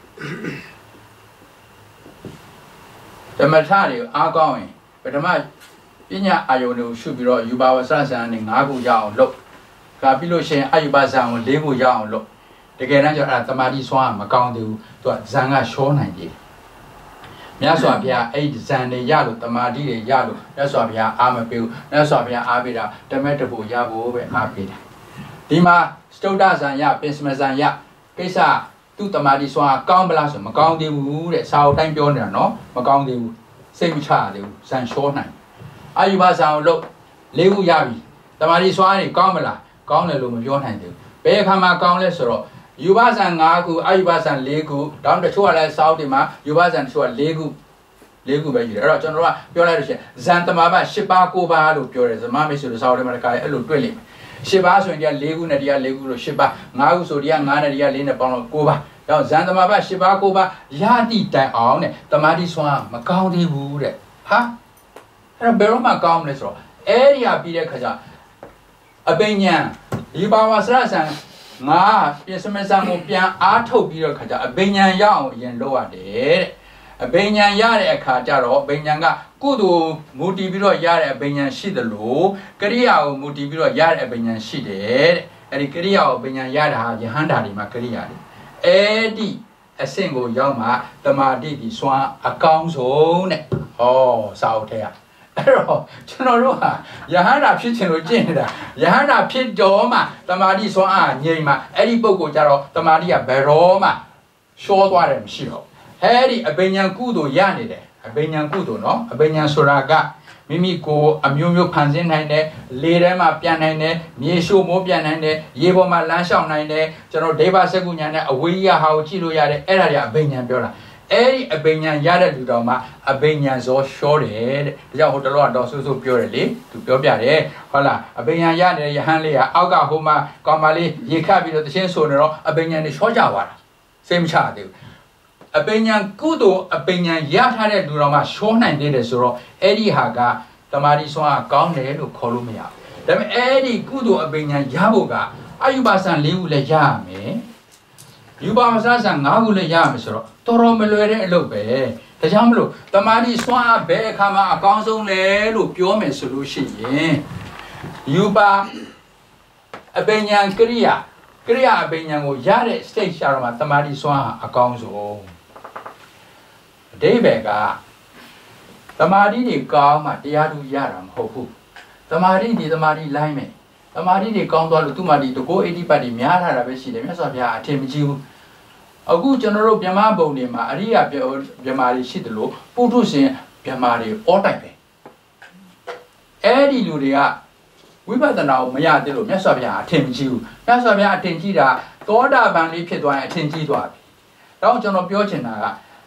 ဓမ္မထတွေကိုအားကောင်းရင်ပထမပညာအာယုန်တွေကိုရှုပြီးတော့ယူပါဝဆရာဆန်နေ၅ခုရအောင်လုပ်ကပြီးလို့ရှိရင်အာယူပါဆန်ကို၄ခုရအောင်လုပ်တကယ်တမ်းကျတော့အဲ့ဒါတမာတိစွမ်းမကောင်းသေးဘူးသူကဇန်ကရှောနိုင်တယ်မြတ်စွာဘုရားအဲ့ဒီဇန်တွေရလို့တမာတိတွေရလို့မြတ်စွာဘုရားအားမပေးဘူးမြတ်စွာဘုရားအားပေးတာတမက်တဖို့ရဖို့ပဲအားပေးတယ်ဒီမှာစတုဒ္ဒဇန်ရပစ္စမဇန်ရကိစ္စသူ့တမာတိစွမ်းကောင်းပလားဆိုမကောင်းသေးဘူးတဲ့စာအုပ်တိုင်းပြောနေတာနော်မကောင်းသေးဘူးစိတ်မချရသေးဘူးဇန်ရှောနိုင်အာယူပါဇန်ကိုလို့၄ခုရပြီတမာတိစွမ်းတွေကောင်းမလားကောင်းတယ်လို့မပြောနိုင်သေးဘူးဘယ်အခါမှာကောင်းလဲဆိုတော့ယူပါဇန်၅ခုအာယူပါဇန်၄ခုတောင်းတချို့ကလည်းစာအုပ်တွေမှာယူပါဇန်တချို့က၄ခု၄ခုပဲယူတယ်အဲ့တော့ကျွန်တော်တို့ကပြောလိုက်လို့ရှိရင်ဇန်တမာဘ၈ပါး၉ပါးလို့ပြောတယ်ဇမမိတ်ဆိုတဲ့စာအုပ်တွေမှာတခါလေအဲ့လိုတွေ့လိမ့်မယ်၈ပါးဆိုရင်ဒီက၄ခုနဲ့ဒီက၄ခုလို့၈ပါး၅ခုဆိုဒီက၅နဲ့ဒီက၄နဲ့ပေါင်းလို့၉ပါးဒါဇန်တမာဘ၈ပါး၉ပါးရတိတိုင်အောင်တဲ့တမာတိစွမ်းမကောင်းသေးဘူးတဲ့ဟာအဲ့တော့ဘယ်တော့မှကောင်းမလဲဆိုတော့အဲ့ဒီဟာပြီးတဲ့ခါကျအပိညာဒီဘာဝဆရာဆန်ငါပစ္စမဇန်ကိုပြန်အားထုတ်ပြီးတော့ခါကျအပိညာရအောင်အရင်လုပ်ရတယ်တဲ့အပိညာရတဲ့အခါကျတော့အပိညာကကုသိုလ်မူတည်ပြီးတော့ရတဲ့အပိညာရှိတယ်လို့ကရိယာကိုမူတည်ပြီးတော့ရတဲ့အပိညာရှိတယ်တဲ့အဲ့ဒီကရိယာကိုအပိညာရတာဟာယဟန္တာတွေမှာကရိယာတွေအဲ့ဒီအဆင့်ကိုရောက်မှတမာတိဒီစွမ်းအကောင်းဆုံးတဲ့ဟောစာအုပ်ထဲကအဲ့တော့ကျွန်တော်တို့ဟာယဟန္တာဖြစ်ချင်လို့ကျင့်နေတာယဟန္တာဖြစ်တော့မှတမာတိစွမ်းအားငြိမ်မှအဲ့ဒီပုံကိုကြတော့တမာတိကဘယ်တော့မှရှောသွားတယ်မရှိတော့အဲ့ဒီအဘိညာဉ်ကုသိုလ်ရနေတယ်အဘိညာဉ်ကုသိုလ်နော်အဘိညာဉ်ဆိုတာကမိမိကိုအမျိုးမျိုးဖန်ဆင်းနိုင်တယ်လေထဲမှာပြန်နိုင်တယ်မြေရှို့မိုးပြန်နိုင်တယ်ရေပေါ်မှာလမ်းလျှောက်နိုင်တယ်ကျွန်တော်ဒေဝစကုညာနဲ့အဝိယဟာကိုကြည့်လို့ရတယ်အဲ့ဒါတွေအဘိညာဉ်ပြောတာအဲ့ဒီအဘိညာဉ်ရတဲ့လူတော်မှာအဘိညာဉ်ဇောရှောတယ်တဲ့ဒါကြောင့်ဟိုတလောကတော့ဆူဆူပြောတယ်လေသူပြောပြတယ်ဟုတ်လားအဘိညာဉ်ရနေတဲ့ယဟန်လေးကအောက်ကဟိုမှာကောင်မလေးရေခတ်ပြီးတော့တချင်းဆိုနေတော့အဘိညာဉ်တွေရှောကြသွားတာစိတ်မချသေးဘူးအပိညာကုသိုလ်အပိညာရထားတဲ့လူတော်မှာရှောနိုင်သေးတယ်ဆိုတော့အဲ့ဒီဟာကတမာတိစွမ်းကကောင်းတယ်လို့ခေါ်လို့မရဘူးဒါပေမဲ့အဲ့ဒီကုသိုလ်အပိညာရဖို့ကအယူပါဆန်၄ခုလည်းရရမယ်ယူပါမဆန်ဆန်၅ခုလည်းရရမယ်ဆိုတော့တော်တော်မလွယ်တဲ့အလုပ်ပဲဒါကြောင့်မလို့တမာတိစွမ်းဘယ်အခါမှာအကောင်းဆုံးလဲလို့ပြောမယ်ဆိုလို့ရှိရင်ယူပါအပိညာကရိယာကရိယာအပိညာကိုရတဲ့ stage ရှာတော့မှတမာတိစွမ်းအကောင်းဆုံးအဓိပ္ပာယ်ကတမာတိတွေကောင်းမှတရားသူရတာမဟုတ်ဘူးတမာတိဒီတမာတိလိုက်မယ်တမာတိတွေကောင်းသွားလို့သူမာတိတကိုးeightyပတ်တွေများထားတာပဲရှိတယ်မြတ်စွာဘုရားအထင်မကြီးဘူးအခုကျွန်တော်တို့ဗြဟ္မာဘုံတွေမှာအရိယာဗြဟ္မာတွေရှိတယ်လို့ပုထုရှင်ဗြဟ္မာတွေအောတိုက်ပဲအဲ့ဒီလူတွေကဝိပဿနာကိုမရသေးလို့မြတ်စွာဘုရားအထင်မကြီးဘူးမြတ်စွာဘုရားအထင်ကြီးတာသောတာပန်လေးဖြစ်သွားရင်အထင်ကြီးသွားပြီ။ဒါကြောင့်ကျွန်တော်ပြောချင်တာက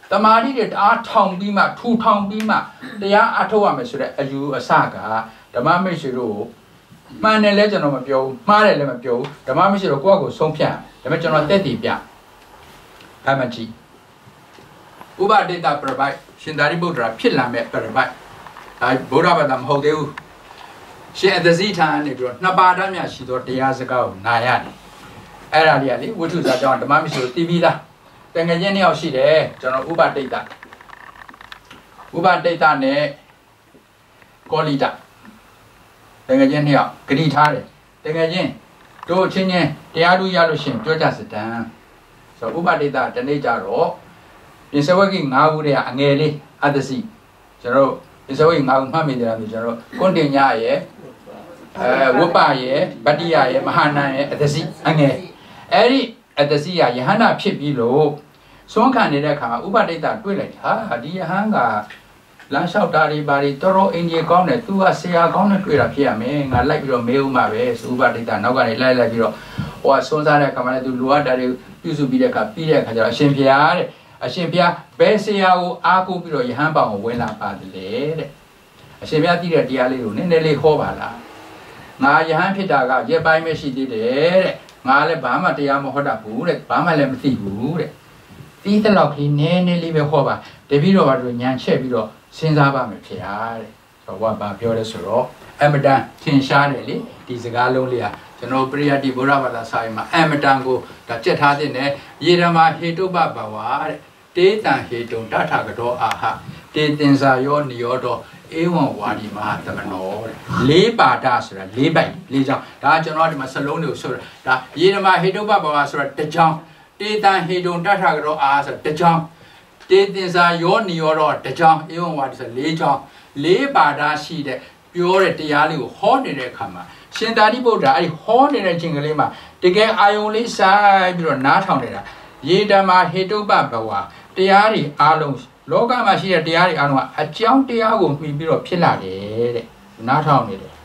တမာတိတွေတအားထောင်ပြီးမှထူထောင်ပြီးမှတရားအထုတ်ရမယ်ဆိုတဲ့အယူအဆကဓမ္မမိတ်ဆွေတို့မှန်တယ်လဲကျွန်တော်မပြောဘူးမှားတယ်လည်းမပြောဘူးဓမ္မမိတ်ဆွေတို့ကိုယ့်အကိုဆုံးဖြတ်ဒါပေမဲ့ကျွန်တော်တက်တည်ပြအမှန်ကြီးဥပဒေတာပြပိုက်ရှင်သာရိပုတ္တရာဖြစ်လာမဲ့ပြပိုက်အဲဘုရားဘာသာမဟုတ်သေးဘူးရှင်အသဇိထာနေပြီးတော့နှစ်ပါးတမ်းမြရှိသောတရားစကားကိုနာရတယ်အဲ့ဒါလေးကလေဝိထုဇာကြောင့်ဓမ္မမိတ်ဆွေတို့တည်ပြီးသားတန်ငယ်ချင်းနှစ်ယောက်ရှိတယ်ကျွန်တော်ဥပဒိတဥပဒိတနဲ့ကောလိတတန်ငယ်ချင်းနှစ်ယောက်ဂတိထားတယ်တန်ငယ်ချင်းတို့အချင်းချင်းတရားသူရလို့ရှိရင်ပြောကြစတန်ဆိုဥပဒိတတနေ့ကြတော့ပြင်စဝကိ၅ခုတည်းကအငယ်လေးအတ္တစီကျွန်တော်ပြင်စဝကိ၅ခုမှတ်မိတယ်လို့ကျွန်တော်ကွန်တင်ညာရဲ့အဲဝပ္ပရဲ့ဗတ္တိယရဲ့မဟာနံရဲ့အတ္တစီအငယ်အဲ့ဒီအတ္တစီကယဟန္တာဖြစ်ပြီးလို့စွန့်ခံနေတဲ့အခါမှာဥပဒိတတွေ့လိုက်ဟာဒီယဟန်ကလမ်းလျှောက်တာတွေဘာတွေတော်တော်အင်ဂျီကောင်းတယ်သူကဆရာကောင်းနဲ့တွေ့တာဖြစ်ရမယ်ငါလိုက်ပြီးတော့မေးဦးမှာပဲဆိုဥပဒိတနောက်ကနေလိုက်လိုက်ပြီးတော့ဟိုကစွန့်စားတဲ့အခါမှာလည်းသူလူအပ်တာတွေပြုစုပြီးတဲ့အခါပြီးတဲ့အခါကျတော့အရှင်ဘုရားတဲ့အရှင်ဘုရားဘယ်ဆရာကိုအားကိုးပြီးတော့ယဟန်ပေါင်းကိုဝင်လာပါတယ်တဲ့အရှင်ဘုရားသိတဲ့တရားလေးကိုနည်းနည်းလေးဟောပါလားငါယဟန်ဖြစ်တာကရက်ပိုင်းပဲရှိသေးတယ်တဲ့ငါလည်းဘာမှတရားမဟောတတ်ဘူးတဲ့ဘာမှလည်းမသိဘူးတဲ့တီးတဲ့လောက်ကလေးနည်းနည်းလေးပဲဟောပါတပည့်တော်ဘာလို့ညံချက်ပြီးတော့စဉ်းစားပါမယ်ဖေဟာတဲ့ဆိုတော့ဘာပြောလဲဆိုတော့အမတန်သင်ရှားတယ်လေဒီစကားလုံးလေးဟာကျွန်တော်ပရိယတ်တိဘုရားဘာသာစာရင်မှာအမတန်ကိုဒါကြက်ထားတဲ့နဲ့ယေရမဟေတုပဘဝတဲ့တေတံဟေတုံတထကတောအာဟတေတင်စာယောနိယောတောဧဝံဝါဒီမဟာသမနောတဲ့လေးပါဒဆိုတာလေးပိုက်လေးချောင်းဒါကျွန်တော်ဒီမှာစလုံးတွေကိုဆိုဒါယေရမဟေတုပဘဝဆိုတာတစ်ချောင်းတေတံဟေတုံတထကတောအာဆိုတစ်ချောင်းတေတင်စာယောနိယောတောတစ်ချောင်းဧဝံဝါဒီဆိုလေးချောင်းလေးပါဒရှိတဲ့ပြောတဲ့တရားလေးကိုဟောနေတဲ့အခါမှာရှင်သာရိပုတ္တရာအဲ့ဟောနေတဲ့ခြင်းကလေးမှာတကယ်အာယုံလေးဆိုင်ပြီးတော့နားထောင်နေတာယေဓမ္မာဟေတုပဘဝတရားတွေအားလုံးလောကမှာရှိတဲ့တရားတွေအားလုံးကအကြောင်းတရားကိုမှီပြီးတော့ဖြစ်လာတယ်တဲ့နားထောင်နေတယ်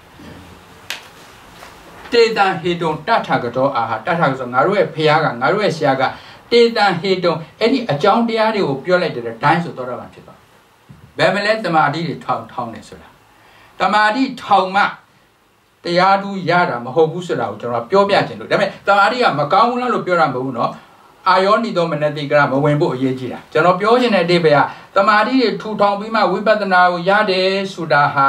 တေတံဟေတုံတထကတောအာဟာတထကဆိုငါတို့ရဲ့ဖခင်ကငါတို့ရဲ့ဆရာကတေတံဟေတုံအဲ့ဒီအကြောင်းတရားတွေကိုပြောလိုက်တဲ့ဒိုင်းဆိုတော့တာဖြစ်သွားဘယ်မလဲတမာတိတွေထောင်ထောင်းနေဆိုတာတမာတိထောင်မှတရားသူရတာမဟုတ်ဘူးဆိုတာကိုကျွန်တော်ပြောပြချင်လို့ဒါပေမဲ့တမာတိကမကောင်းဘူးလားလို့ပြောတာမဟုတ်ဘူးเนาะအာယောနိသောမနတိကရမဝင်ဖို့အရေးကြီးတာကျွန်တော်ပြောချင်တဲ့အတိပ္ပယ်ကတမာတိတွေထူထောင်ပြီးမှဝိပဿနာကိုရတယ်ဆိုတာဟာ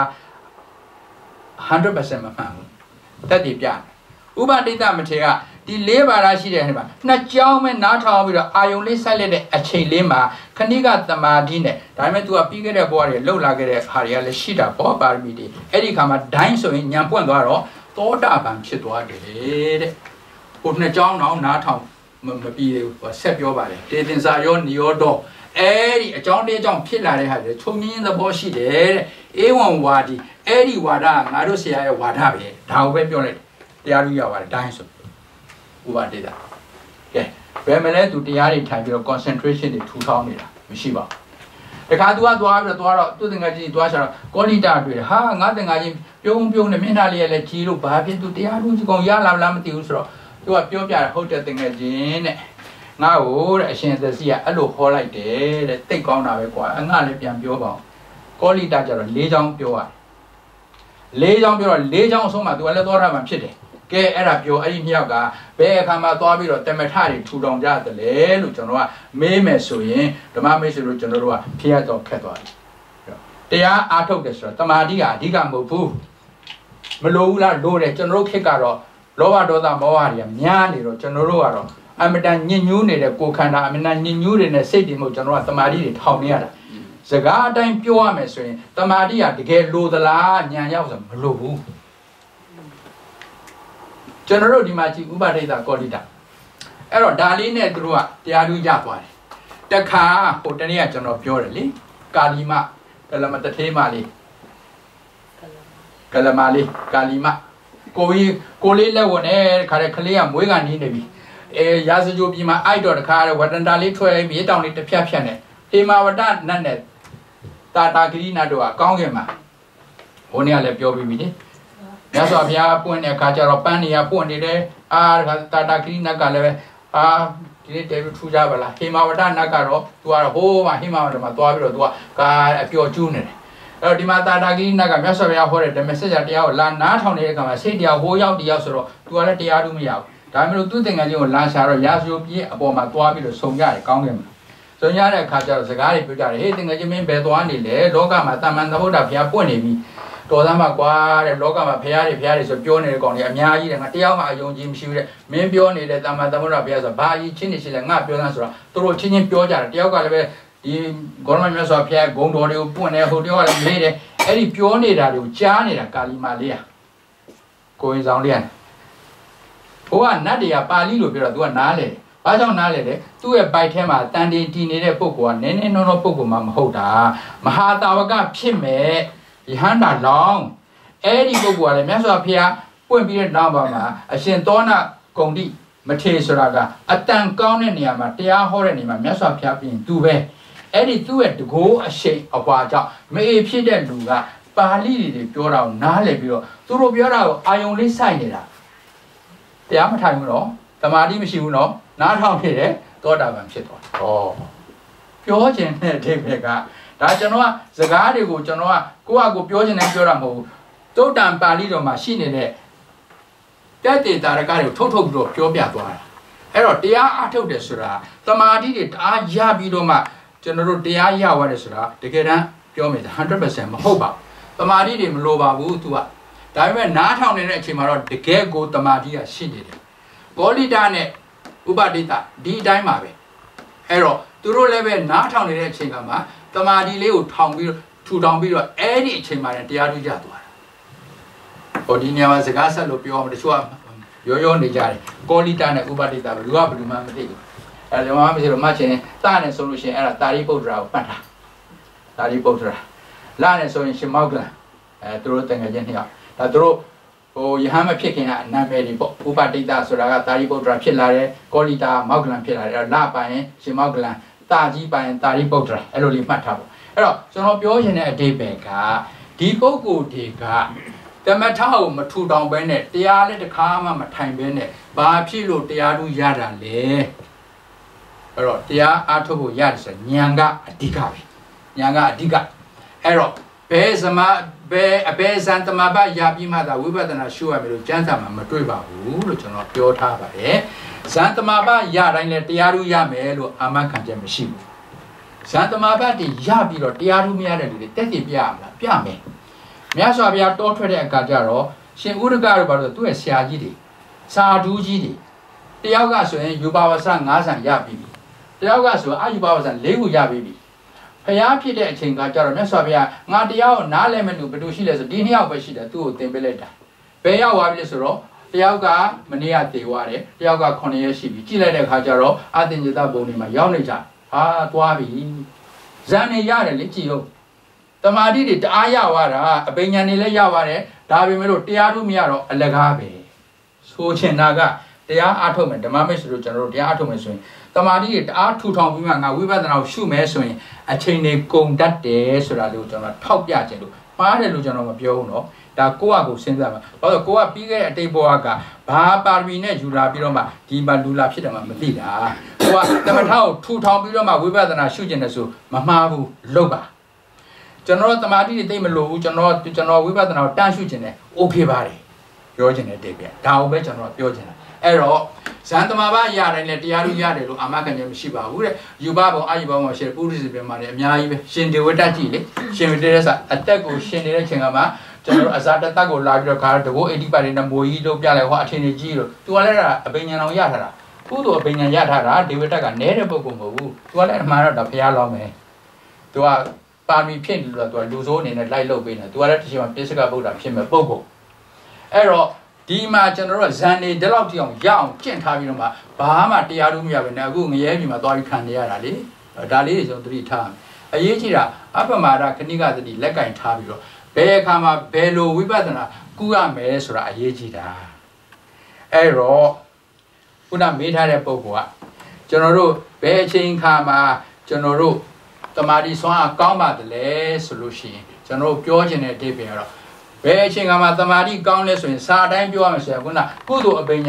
one hundred percent မမှန်ဘူးတက်တည်ပြဥပဒိတမထေရကဒီလေးပါးရရှိတဲ့ဟဲ့မှာနှစ်ကြောင်းမဲ့နားထောင်ပြီးတော့အာယုံလေးဆက်လက်တဲ့အချိန်လေးမှာခဏိကတမာတိနဲ့ဒါပေမဲ့ तू ကပြီးခဲ့တဲ့ဘဝတွေလှုပ်လာခဲ့တဲ့ဟာတွေကလည်းရှိတာဘောပါရမီတွေအဲ့ဒီခါမှာဒိုင်းဆိုရင်ညံပွင့်သွားတော့သောတာပန်ဖြစ်သွားတယ်တဲ့ဟိုနှစ်ကြောင်းတော့နားထောင်မပြီးသေးဘူးဆက်ပြောပါတယ်တေသင်္စာယောနိယောတော့အဲ့ဒီအကြောင်းတရားကြောင့်ဖြစ်လာတဲ့ဟာတွေချုံမြင့်သဘောရှိတယ်တဲ့ဧဝံဝါဒီအဲ့ဒီဝါဒကငါတို့ဆရာရဲ့ဝါဒပဲဒါကိုပဲပြောလိုက်တရားလူရပါတယ်ဒိုင်းဆိုဥပဒေတာကဲဘယ်မလဲသူတရားတွေထိုင်ပြီးတော့ concentration တွေထူထောင်းနေတာမရှိပါဘူးတခါ तू ကသွားပြီးတော့သွားတော့သူ့ငါကြီးသွားချတော့ကောလိတာတွေ့တယ်ဟာငါငါကြီးပြုံးပြုံးနဲ့မျက်နှာလေးလည်းကြီးလို့ဘာဖြစ်သူတရားလူကြီးကောင်ရလာမလားမသိဘူးဆိုတော့ तू ကပြောပြတယ်ဟုတ်တယ်ငါကြီးတဲ့ငါ့ကိုတဲ့အရှင်သစီကအဲ့လိုဟောလိုက်တယ်တဲ့တိတ်ကောင်းတာပဲကွာအငါလည်းပြန်ပြောပါအောင်ကောလိတာကျတော့၄ချောင်းပြောရ၄ချောင်းပြောတော့၄ချောင်းအဆုံးမှာ तू ကလည်းသွားတာမှဖြစ်တယ်ကဲအဲ့ဒါပြောအဲ့ဒီနှစ်ယောက်ကဘယ်အခါမှသွားပြီးတော့တမထတွေထူထောင်ကြတယ်လေလို့ကျွန်တော်ကမေးမယ်ဆိုရင်ဓမ္မမိတ်ဆွေတို့ကျွန်တော်တို့ကဖျက်တော့ခက်သွားတယ်တရားအားထုတ်တယ်ဆိုတော့တမာတိကအဓိကမဟုတ်ဘူးမလိုဘူးလားလိုတယ်ကျွန်တော်တို့ခေတ်ကတော့လောဘဒေါသမောဟတွေကများနေတော့ကျွန်တော်တို့ကတော့အမတန်ညဉ့်ညူးနေတဲ့ကိုယ်ခန္ဓာအမတန်ညဉ့်ညူးနေတဲ့စိတ်တွေမို့ကျွန်တော်ကတမာတိတွေထောင်နေရတာစကားအတိုင်းပြောရမယ်ဆိုရင်တမာတိကတကယ်လိုသလားညံရောက်ဆိုမလိုဘူးကျွန်တော်တို့ဒီမှာကြည့်ဥပဒိတကောလိတာအဲ့တော့ဒါလေးနဲ့သူတို့ကတရားသူရသွားတယ်တခါဟိုတနေ့ကကျွန်တော်ပြောတယ်လေကာလီမကလမတထေးမလေးကလမလေးကာလီမကိုကြီးကိုလေးလက်ဝင်နေခါတဲ့ကလေးကမွေးကနေနေပြီအဲရာဇဂျိုပြည်မှာအိုက်တော့တခါတဲ့ဝတ္တန်တာလေးထွက်မြေတောင်လေးတစ်ဖြတ်ဖြတ်နေဟေမာဝတ္တနတ်နဲ့တာတာဂရိနတ်တို့ကကောင်းကင်မှာဟိုနေ့ကလည်းပြောပြီးပြီလေမြတ်စွာဘုရားပွင့်တဲ့အခါကျတော့ပန်းနေရပွင့်နေတယ်အာတာတာဂရိနတ်ကလည်းပဲဟာဒီနေ့တဲပြီးထူကြပါလားဟေမာဝတ္တနတ်ကတော့ तू ကတော့ဟိုးမှာဟေမာဝတ္တမှာသွားပြီးတော့ तू ကကာအပျော်ကျူးနေတယ်အဲ့တော့ဒီမှာတာတာဂိနတ်ကမြတ်စွာဘုရားဟောတဲ့ဓမ္မစကြာတရားကိုလာနားထောင်နေတဲ့အခါမှာစိတ်တရားဟိုးရောက်တရားဆိုတော့ तू ကလည်းတရားလို့မရဘူးဒါမှမဟုတ်သူ့သင်္ကန်းချင်းကိုလာရှာတော့ရာဇဝပြေးအပေါ်မှာသွားပြီးတော့ဆုံကြတယ်ကောင်းတယ်မှာဆုံရတဲ့အခါကျတော့စကားတွေပြောကြတယ်ဟေးသင်္ကန်းချင်းမင်းဘယ်သွားနေလဲလောကမှာတမန်သမုဒ္ဒဘုရားပွင့်နေပြီတော်သားမှာကွာတဲ့လောကမှာဘုရားတွေဘုရားတွေဆိုပြောနေတဲ့ကောင်တွေအများကြီးတယ်ငါတရားမှအယုံကြည်မရှိဘူးတဲ့မင်းပြောနေတဲ့တမန်သမုဒ္ဒဘုရားဆိုဘာကြီးချင်းနေရှိလဲငါပြောသားဆိုတော့သူတို့ချင်းချင်းပြောကြတယ်တယောက်ကလည်းပဲဒီဂေါရမမြတ်စွာဘုရားဂုံတော်တွေကိုပွင့်နေဟိုတယောက်ကလည်းမေးတယ်အဲ့ဒီပြောနေတာတွေကိုကြားနေတာကာလီမာလေးอ่ะကိုရင်ဆောင်လေးอ่ะဘိုးကနတ်တွေကပါဠိလိုပြောတော့ तू ကနားလေဘာကြောင့်နားလေလဲသူ့ရဲ့ဘိုက်ထဲမှာတန်တင်တည်နေတဲ့ပုဂ္ဂိုလ်ကနည်းနည်းနောနောပုဂ္ဂိုလ်မှမဟုတ်တာမဟာတာဝကဖြစ်မဲ့ယဟန္တာလောင်းအဲ့ဒီပုဂ္ဂိုလ်ကလည်းမြတ်စွာဘုရားပွင့်ပြီးတဲ့နောက်ပါမှာအရှင်သောဏဂုံတိမထေရဆိုတာကအတန်ကောင်းတဲ့နေရာမှာတရားဟောတဲ့နေရာမှာမြတ်စွာဘုရားပြင်သူပဲအဲ့ဒီသူ့ရဲ့တကိုးအရှိန်အပွားကြောင့်မအေဖြစ်တဲ့လူကပါဠိတွေပြောတာကိုနားလည်ပြီးတော့သူတို့ပြောတာကိုအာယုံလေးစိုက်နေတာတရားမထိုင်ဘူးနော်သမာဓိမရှိဘူးနော်နားထောင်ဖြစ်တယ်သောတာပန်ဖြစ်သွားတယ်ဟောပြောခြင်းတဲ့အဓိပ္ပာယ်ကဒါကျွန်တော်ကစကားတွေကိုကျွန်တော်ကကိုယ့်အကိုပြောခြင်းနဲ့ပြောတာမဟုတ်ဘူးသုတ်တံပါဠိတော်မှာရှိနေတဲ့တက်တေတာရကတွေကိုထုတ်ထုတ်ပြီးတော့ပြောပြသွားတာအဲ့တော့တရားအထုတ်တယ်ဆိုတာသမာဓိတွေတအားရပြီးတော့မှကျွန်တော်တို့တရားရရတယ်ဆိုတာတကယ်တမ်းပြောမယ် one hundred percent မဟုတ်ပါဘူးသမာဓိတွေမလိုပါဘူး तू ကဒါပေမဲ့နားထောင်နေတဲ့အချိန်မှာတော့တကယ်ကိုသမာဓိကရှိနေတယ်ကောလိတာနဲ့ဥပဒိတဒီအတိုင်းပါပဲအဲ့တော့သူတို့လည်းပဲနားထောင်နေတဲ့အချိန်ကမှသမာဓိလေးကိုထောင်ပြီးထူထောင်ပြီးတော့အဲ့ဒီအချိန်မှလည်းတရားထူးကြသွားတာဟောဒီနေရာမှာစကားဆက်လို့ပြောအောင်တချို့ကရောရောနေကြတယ်ကောလိတာနဲ့ဥပဒိတဘယ်သူကဘယ်သူမှမသိဘူးအဲ့ဒါကြောင့်မရှိလို့မှချင်းတာနဲ့ဆိုလို့ရှိရင်အဲ့ဒါတာရိပုတ္တရာကိုပတ်တာတာရိပုတ္တရာလာနဲ့ဆိုရင်ရှင်မောက္ကလံအဲသူတို့တန်ခါချင်းနှစ်ယောက်ဒါသူတို့ဟိုယဟန်မဖြစ်ခင်ကနာမည်တွေပေါ့ဥပဒိတဆိုတာကတာရိပုတ္တရာဖြစ်လာတယ်ကောလိတာမောက္ကလံဖြစ်လာတယ်အဲ့တော့လပိုင်ရှင်မောက္ကလံတာကြီးပိုင်တာရိပုတ္တရာအဲ့လိုလေးမှတ်ထားပေါ့အဲ့တော့ကျွန်တော်ပြောချင်တဲ့အဓိပ္ပာယ်ကဒီပုဂ္ဂိုလ်တွေကတမထကိုမထူထောင်ဘဲနဲ့တရားလည်းတစ်ခါမှမထိုင်ဘဲနဲ့ဘာဖြစ်လို့တရားသူရတာလဲအဲ့တော့တရားအားထုတ်ဖို့ရတယ်ဆိုဉာဏ်ကအဓိကပဲဉာဏ်ကအဓိကအဲ့တော့ဘယ်စမဘယ်အဘယ်စံတမဘရပြီးမှသာဝိပဿနာရှုရမယ်လို့ကျမ်းစာမှာမတွေ့ပါဘူးလို့ကျွန်တော်ပြောထားပါတယ်ဇန်တမဘရတိုင်းလည်းတရားသူရမယ်လို့အာမခံချက်မရှိဘူးဇန်တမဘတည်ရပြီးတော့တရားသူမရတဲ့လူတွေတက်တည်ပြရမလားပြမယ်မြတ်စွာဘုရားတောထွက်တဲ့အခါကျတော့ရှင်ဥဒကတို့ဘာလို့သူ့ရဲ့ဆရာကြီးတွေစာဓုကြီးတွေတယောက်ကဆိုရင်ယူပါဝဆငါးဆန်ရပြီးပြီတယောက်ကဆိုအာယူပါဝဆလေးခုရပြီးပြီဖျားဖြစ်တဲ့အချိန်ကကျတော့မြတ်စွာဘုရားငါတရားကိုနားလည်မဲ့လူဘယ်လိုရှိလဲဆိုဒီနှစ်ယောက်ပဲရှိတယ်သူ့ကိုသင်ပေးလိုက်တာဘယ်ရောက်သွားပြီလဲဆိုတော့တယောက်ကမနေ့ကတည်သွားတယ်တယောက်ကခုနှစ်ရက်ရှိပြီကြည့်လိုက်တဲ့အခါကျတော့အသင်္ကြတဘုံတွေမှာရောက်နေကြဟာသွားပြီဇန်နေရတယ်လေကြည့်ဟုတ်တမာတိတွေတအားရသွားတာအပိညာနေလည်းရပါတယ်ဒါပေမဲ့လို့တရားထုမရတော့အလကားပဲဆိုချင်တာကတရားအားထုတ်မယ်ဓမ္မမိတ်ဆွေတို့ကျွန်တော်တို့တရားအားထုတ်မယ်ဆိုရင်တမာတိတွေတအားထူထောင်ပြီးမှငါဝိပဿနာကိုရှုမယ်ဆိုရင်အချိန်တွေကုန်တတ်တယ်ဆိုတာလေးကိုကျွန်တော်ထောက်ပြခြင်းလို့မှားတယ်လို့ကျွန်တော်မပြောဘူးเนาะဒါကိုယ့်အကိုစဉ်းစားမှာဘာလို့ကိုကပြီးခဲ့တဲ့အတိတ်ဘဝကဘာပါရမီနဲ့ယူလာပြီးတော့မှဒီမှာလူလာဖြစ်တယ်မှမသိတာကိုကတမထောက်ထူထောင်ပြီးတော့မှဝိပဿနာရှုကျင်တယ်ဆိုမမှားဘူးလုပ်ပါကျွန်တော်တမာတိတွေသိမလို့ဘူးကျွန်တော်ကျွန်တော်ဝိပဿနာကိုတန်းရှုကျင်တယ်โอเคပါတယ်ပြောကျင်တဲ့တိတ်ပြဒါကိုပဲကျွန်တော်ပြောကျင်တာအဲ့တော့ဇန်တမဘာရတိုင်းနဲ့တရားလူရတယ်လို့အာမခံချက်မရှိပါဘူးတဲ့ယူဘဘုံအာယူဘဘုံရှိပုရိသေပြမှာလည်းအများကြီးပဲရှင်ဒေဝတ္တကြည့်လေရှင်ဝိတ္တရဆအတက်ကိုရှင်နေတဲ့ချိန်ကမှကျွန်တော်အဇာတတက်ကိုလာပြီးတော့ခါတဘောအိဋ္ဌိပါတွေနဲ့မိုးကြီးလို့ပြလိုက်ဟောအထင်ကြီးလို့သူကလည်းအပင်ညာတော်ရထားတာကုသိုလ်အပင်ညာရထားတာဒေဝတ္တကနဲတဲ့ပုဂ္ဂိုလ်မဟုတ်ဘူးသူကလည်းအမှန်တော့ဒါဖျားလောင်းမယ်သူကပါမီဖြစ်နေလို့သူကလူဆိုးအနေနဲ့လိုက်လုပ်ပေးနေသူကလည်းတစ်ချိန်မှာပိဿကဗုဒ္ဓဖြစ်မဲ့ပုဂ္ဂိုလ်အဲ့တော့ဒီမှာကျွန်တော်တို့ဇန်နေဒီလောက်တိအောင်ရအောင်ကျင့်ထားပြီးတော့မှဘာမှတရားလို့မရဘဲနဲ့အခုငရဲပြည်မှာသွားပြီးခံနေရတာလေဒါလေးတွေကျွန်တော်သတိထားအရေးကြီးတာအပမာဒခဏိကသတိလက်ကင်ထားပြီးတော့ဘယ်အခါမှာဘယ်လိုဝိပဿနာကုရမယ်ဆိုတာအရေးကြီးတာအဲ့တော့ခုနမေးထားတဲ့ပုံကကျွန်တော်တို့ဘယ်အချိန်ခါမှာကျွန်တော်တို့တမာတိဆွမ်းအကောင်းပါတယ်လဲဆိုလို့ရှိရင်ကျွန်တော်တို့ပြောချင်တဲ့အဓိပ္ပာယ်ကတော့ဘယ်အချိန်ကမှတမာတိကောင်းလဲဆိုရင်စာအတိုင်းပြောရမယ်ဆိုရင်ခုနကုသိုလ်အပညာ